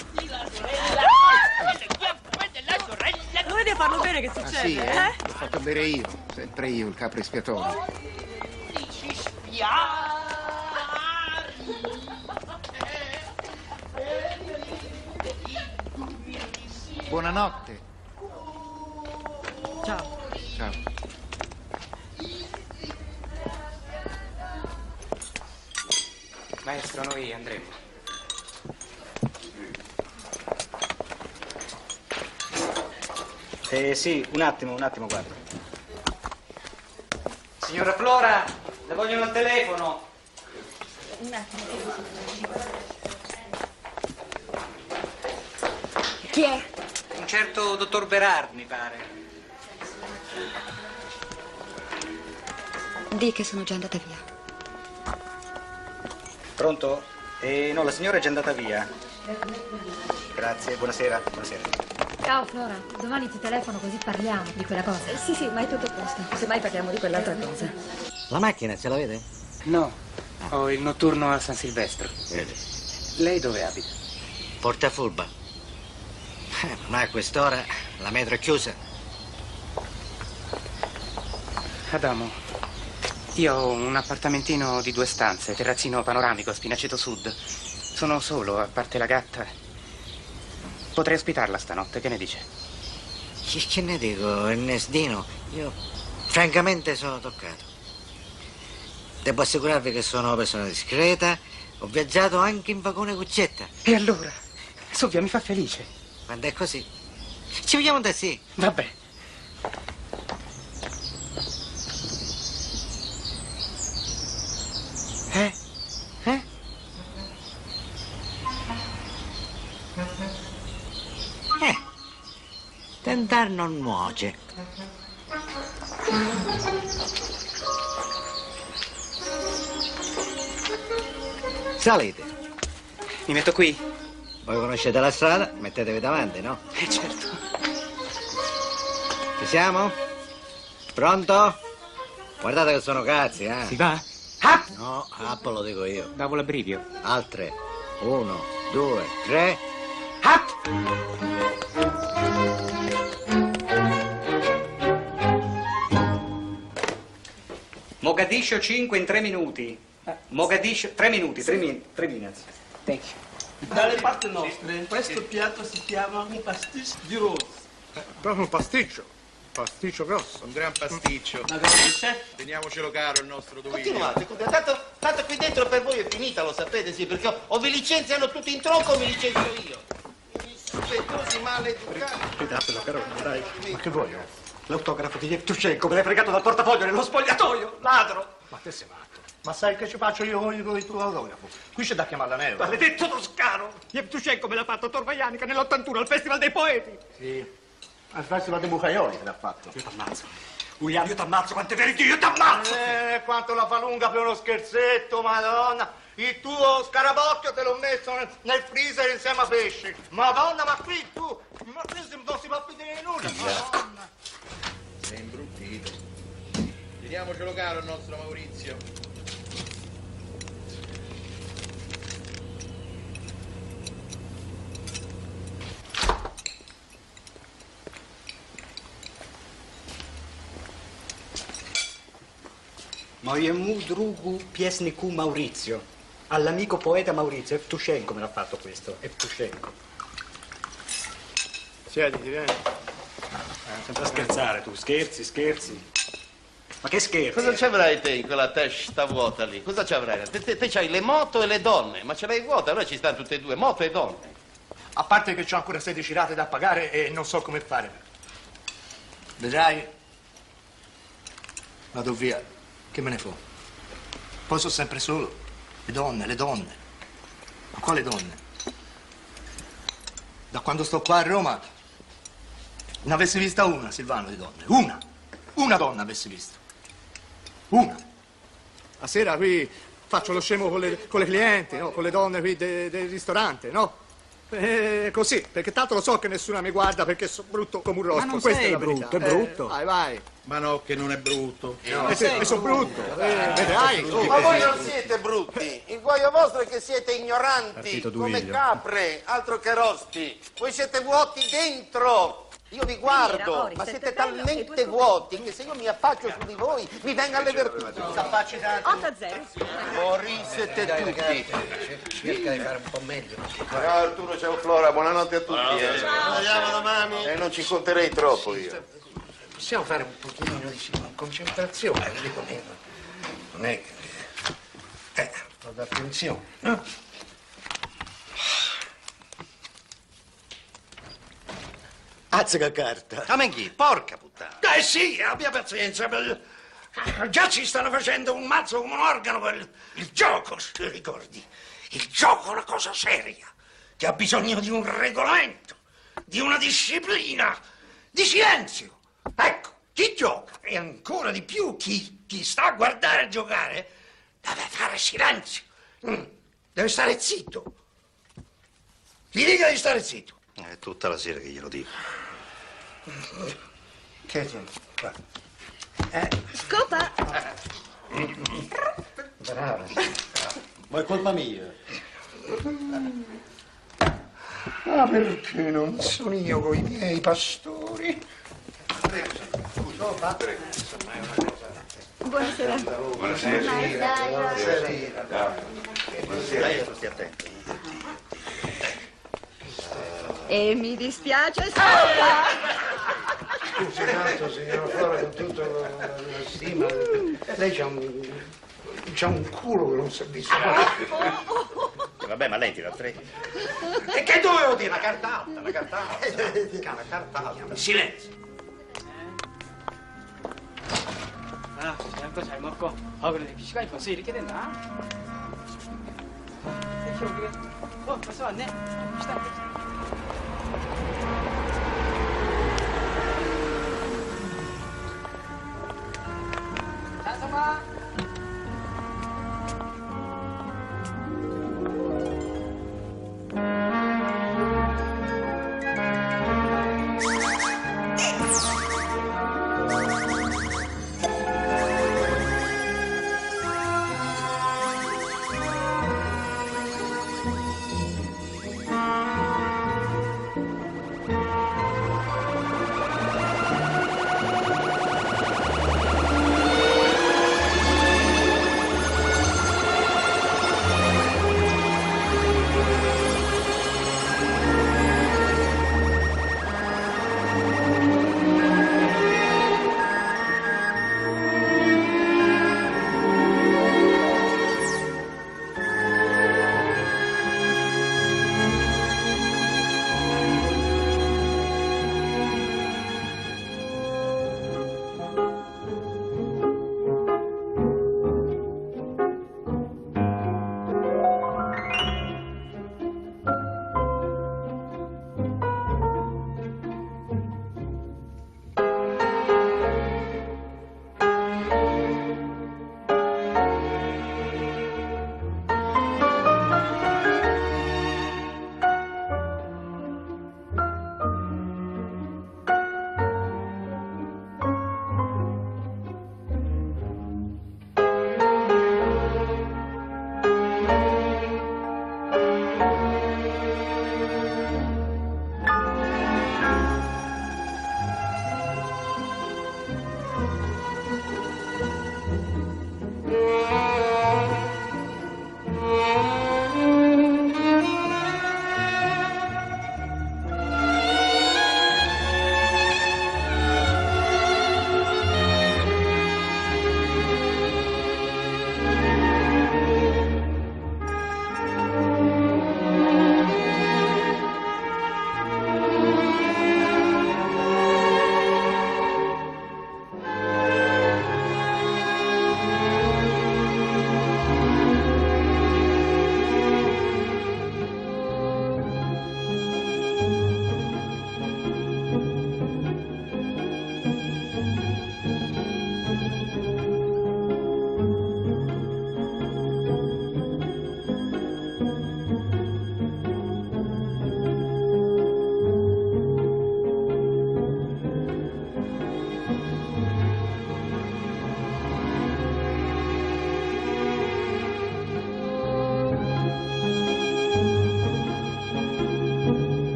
Lo vedi a farlo bene che Ah succede, sì, eh? eh? L'ho fatto bere io, sempre io, il capro espiatorio. Buonanotte. Ciao. Ciao. Maestro, noi andremo. Eh sì, un attimo, un attimo, guarda. Signora Flora, le vogliono al telefono. Un attimo. Chi è? Un certo dottor Berard, mi pare. Dì che sono già andata via. Pronto? Eh, no, la signora è già andata via. Grazie, buonasera, buonasera. Ciao Flora, domani ti telefono così parliamo di quella cosa. Eh, sì, sì, ma è tutto a posto. Semmai parliamo di quell'altra cosa. La macchina, ce la vede? No, ho il notturno a San Silvestro. Lei dove abita? Porta Fulba. Eh, ma a quest'ora la metro è chiusa. Adamo, io ho un appartamentino di due stanze, terrazzino panoramico, Spinaceto Sud. Sono solo, a parte la gatta. Potrei ospitarla stanotte, che ne dice? Che, che ne dico, Ernestino? Io francamente sono toccato. Devo assicurarvi che sono una persona discreta. Ho viaggiato anche in vagone cuccetta. E allora? Sofia, mi fa felice. Quando è così. Ci vediamo da sì. Vabbè. Eh? Eh? tentar non nuoce. Salite. Mi metto qui? Voi conoscete la strada, mettetevi davanti, no? Eh, certo. Ci siamo? Pronto? Guardate che sono cazzi, eh? Si va? Ah! No, up lo dico io. Davo l'abbrivio. Altre. Uno, due, tre. Up! Mogadiscio cinque in tre minuti. Mogadiscio, tre minuti, tre minuti, tre minuti. Thank you. Dalle parti nostre, questo piatto si chiama un pasticcio di rose. Eh, proprio un pasticcio. Pasticcio grosso. Un gran pasticcio. Teniamocelo caro il nostro Duilio. Continuate, continuate. Tanto, tanto qui dentro per voi è finita, lo sapete, sì, perché o, o vi licenziano tutti in tronco o mi licenzio io. Rispettosi, maleducati. Fidatelo, caro, dai. Ma che voglio? L'autografo di Yevtushenko me l'hai fregato dal portafoglio nello spogliatoio, ladro! Ma te sei matto. Ma sai che ci faccio io con il tuo autografo? Qui c'è da chiamarla nero. Maledetto toscano! Yevtushenko me l'ha fatto a Torvaianica nell'ottantuno al Festival dei Poeti! Sì, al Festival dei Bucaioli te l'ha fatto. Io t'ammazzo. William, io t'ammazzo, quante veriti, io t'ammazzo! Eh, quanto la fa lunga per uno scherzetto, madonna! Il tuo scarabocchio te l'ho messo nel, nel freezer insieme a pesci. Madonna, ma qui tu, ma qui non si può più dire nulla, madonna! Sei imbruttito. Teniamocelo caro il nostro Maurizio. Moiemu drugu piesniku Maurizio. All'amico poeta Maurizio. Yevtushenko me l'ha fatto questo. Yevtushenko. Siediti, vieni. Eh, sempre a scherzare tu. Scherzi, scherzi. Ma che scherzi? Cosa ci avrai te in quella testa vuota lì? Cosa ci avrai? Te, te, te c'hai le moto e le donne, ma ce l'hai vuota, allora ci stanno tutte e due, moto e donne. A parte che c'ho ancora sedici rate da pagare e non so come fare. Vedrai? Vado via. Che me ne fa? Poi sono sempre solo. Le donne, le donne. Ma quale donne? Da quando sto qua a Roma ne avessi vista una, Silvano, di donne. Una! Una donna avessi visto. Una. La sera qui faccio lo scemo con le, con le clienti, no? Con le donne qui de, del ristorante, no? E così, perché tanto lo so che nessuno mi guarda perché sono brutto come un rospo. Ma non Questa sei è la brutto, verità. è brutto. Eh, vai, vai. Ma no, che non è brutto. No, eh, sì, sono brutto. Eh, vedrai. Oh, Ma voi non siete brutti, il guaio vostro è che siete ignoranti, Partito come Duilio. capre, altro che rosti. Voi siete vuoti dentro. Io vi guardo, ma siete talmente vuoti che se io mi affaccio su di voi mi venga alle vertigini. S'affacci tanto. otto a zero. Morissete tutti. Cerca di fare un po' meglio. Ciao Arturo, ciao Flora, buonanotte a tutti. Eh. Ci vediamo domani. E non ci conterei troppo io. Possiamo fare un pochino di concentrazione, non dico meno. Non è che... Eh, ho dato attenzione, no? Azzica carta. Ma me chi? Porca puttana. Eh sì, abbia pazienza. per- Già ci stanno facendo un mazzo come un organo per il, il gioco, se ti ricordi. Il gioco è una cosa seria, che ha bisogno di un regolamento, di una disciplina, di silenzio. Ecco, chi gioca e ancora di più chi, chi sta a guardare giocare deve fare silenzio. Mm, Deve stare zitto. Gli dica di stare zitto. È tutta la sera che glielo dico. Che qua. Eh. Scopa! Brava. Ma è colpa mia. Ma perché non sono io con i miei pastori? Buonasera. Buonasera. Buonasera. Buonasera. Stia attento. E mi dispiace, Scopa! Scusi tanto, signora Flora, con tutta la, la stima. Lei c'ha un, c'ha un culo che non si è visto mai. E vabbè, ma lei tira tre. E che dovevo dire? Una carta alta, una carta alta. Una carta alta. Silenzio. 아, 저녁도 잘 먹고. 아, 그래, 시간이 벌써 이렇게 됐나? 어, 벌써 왔네. 시다. moi.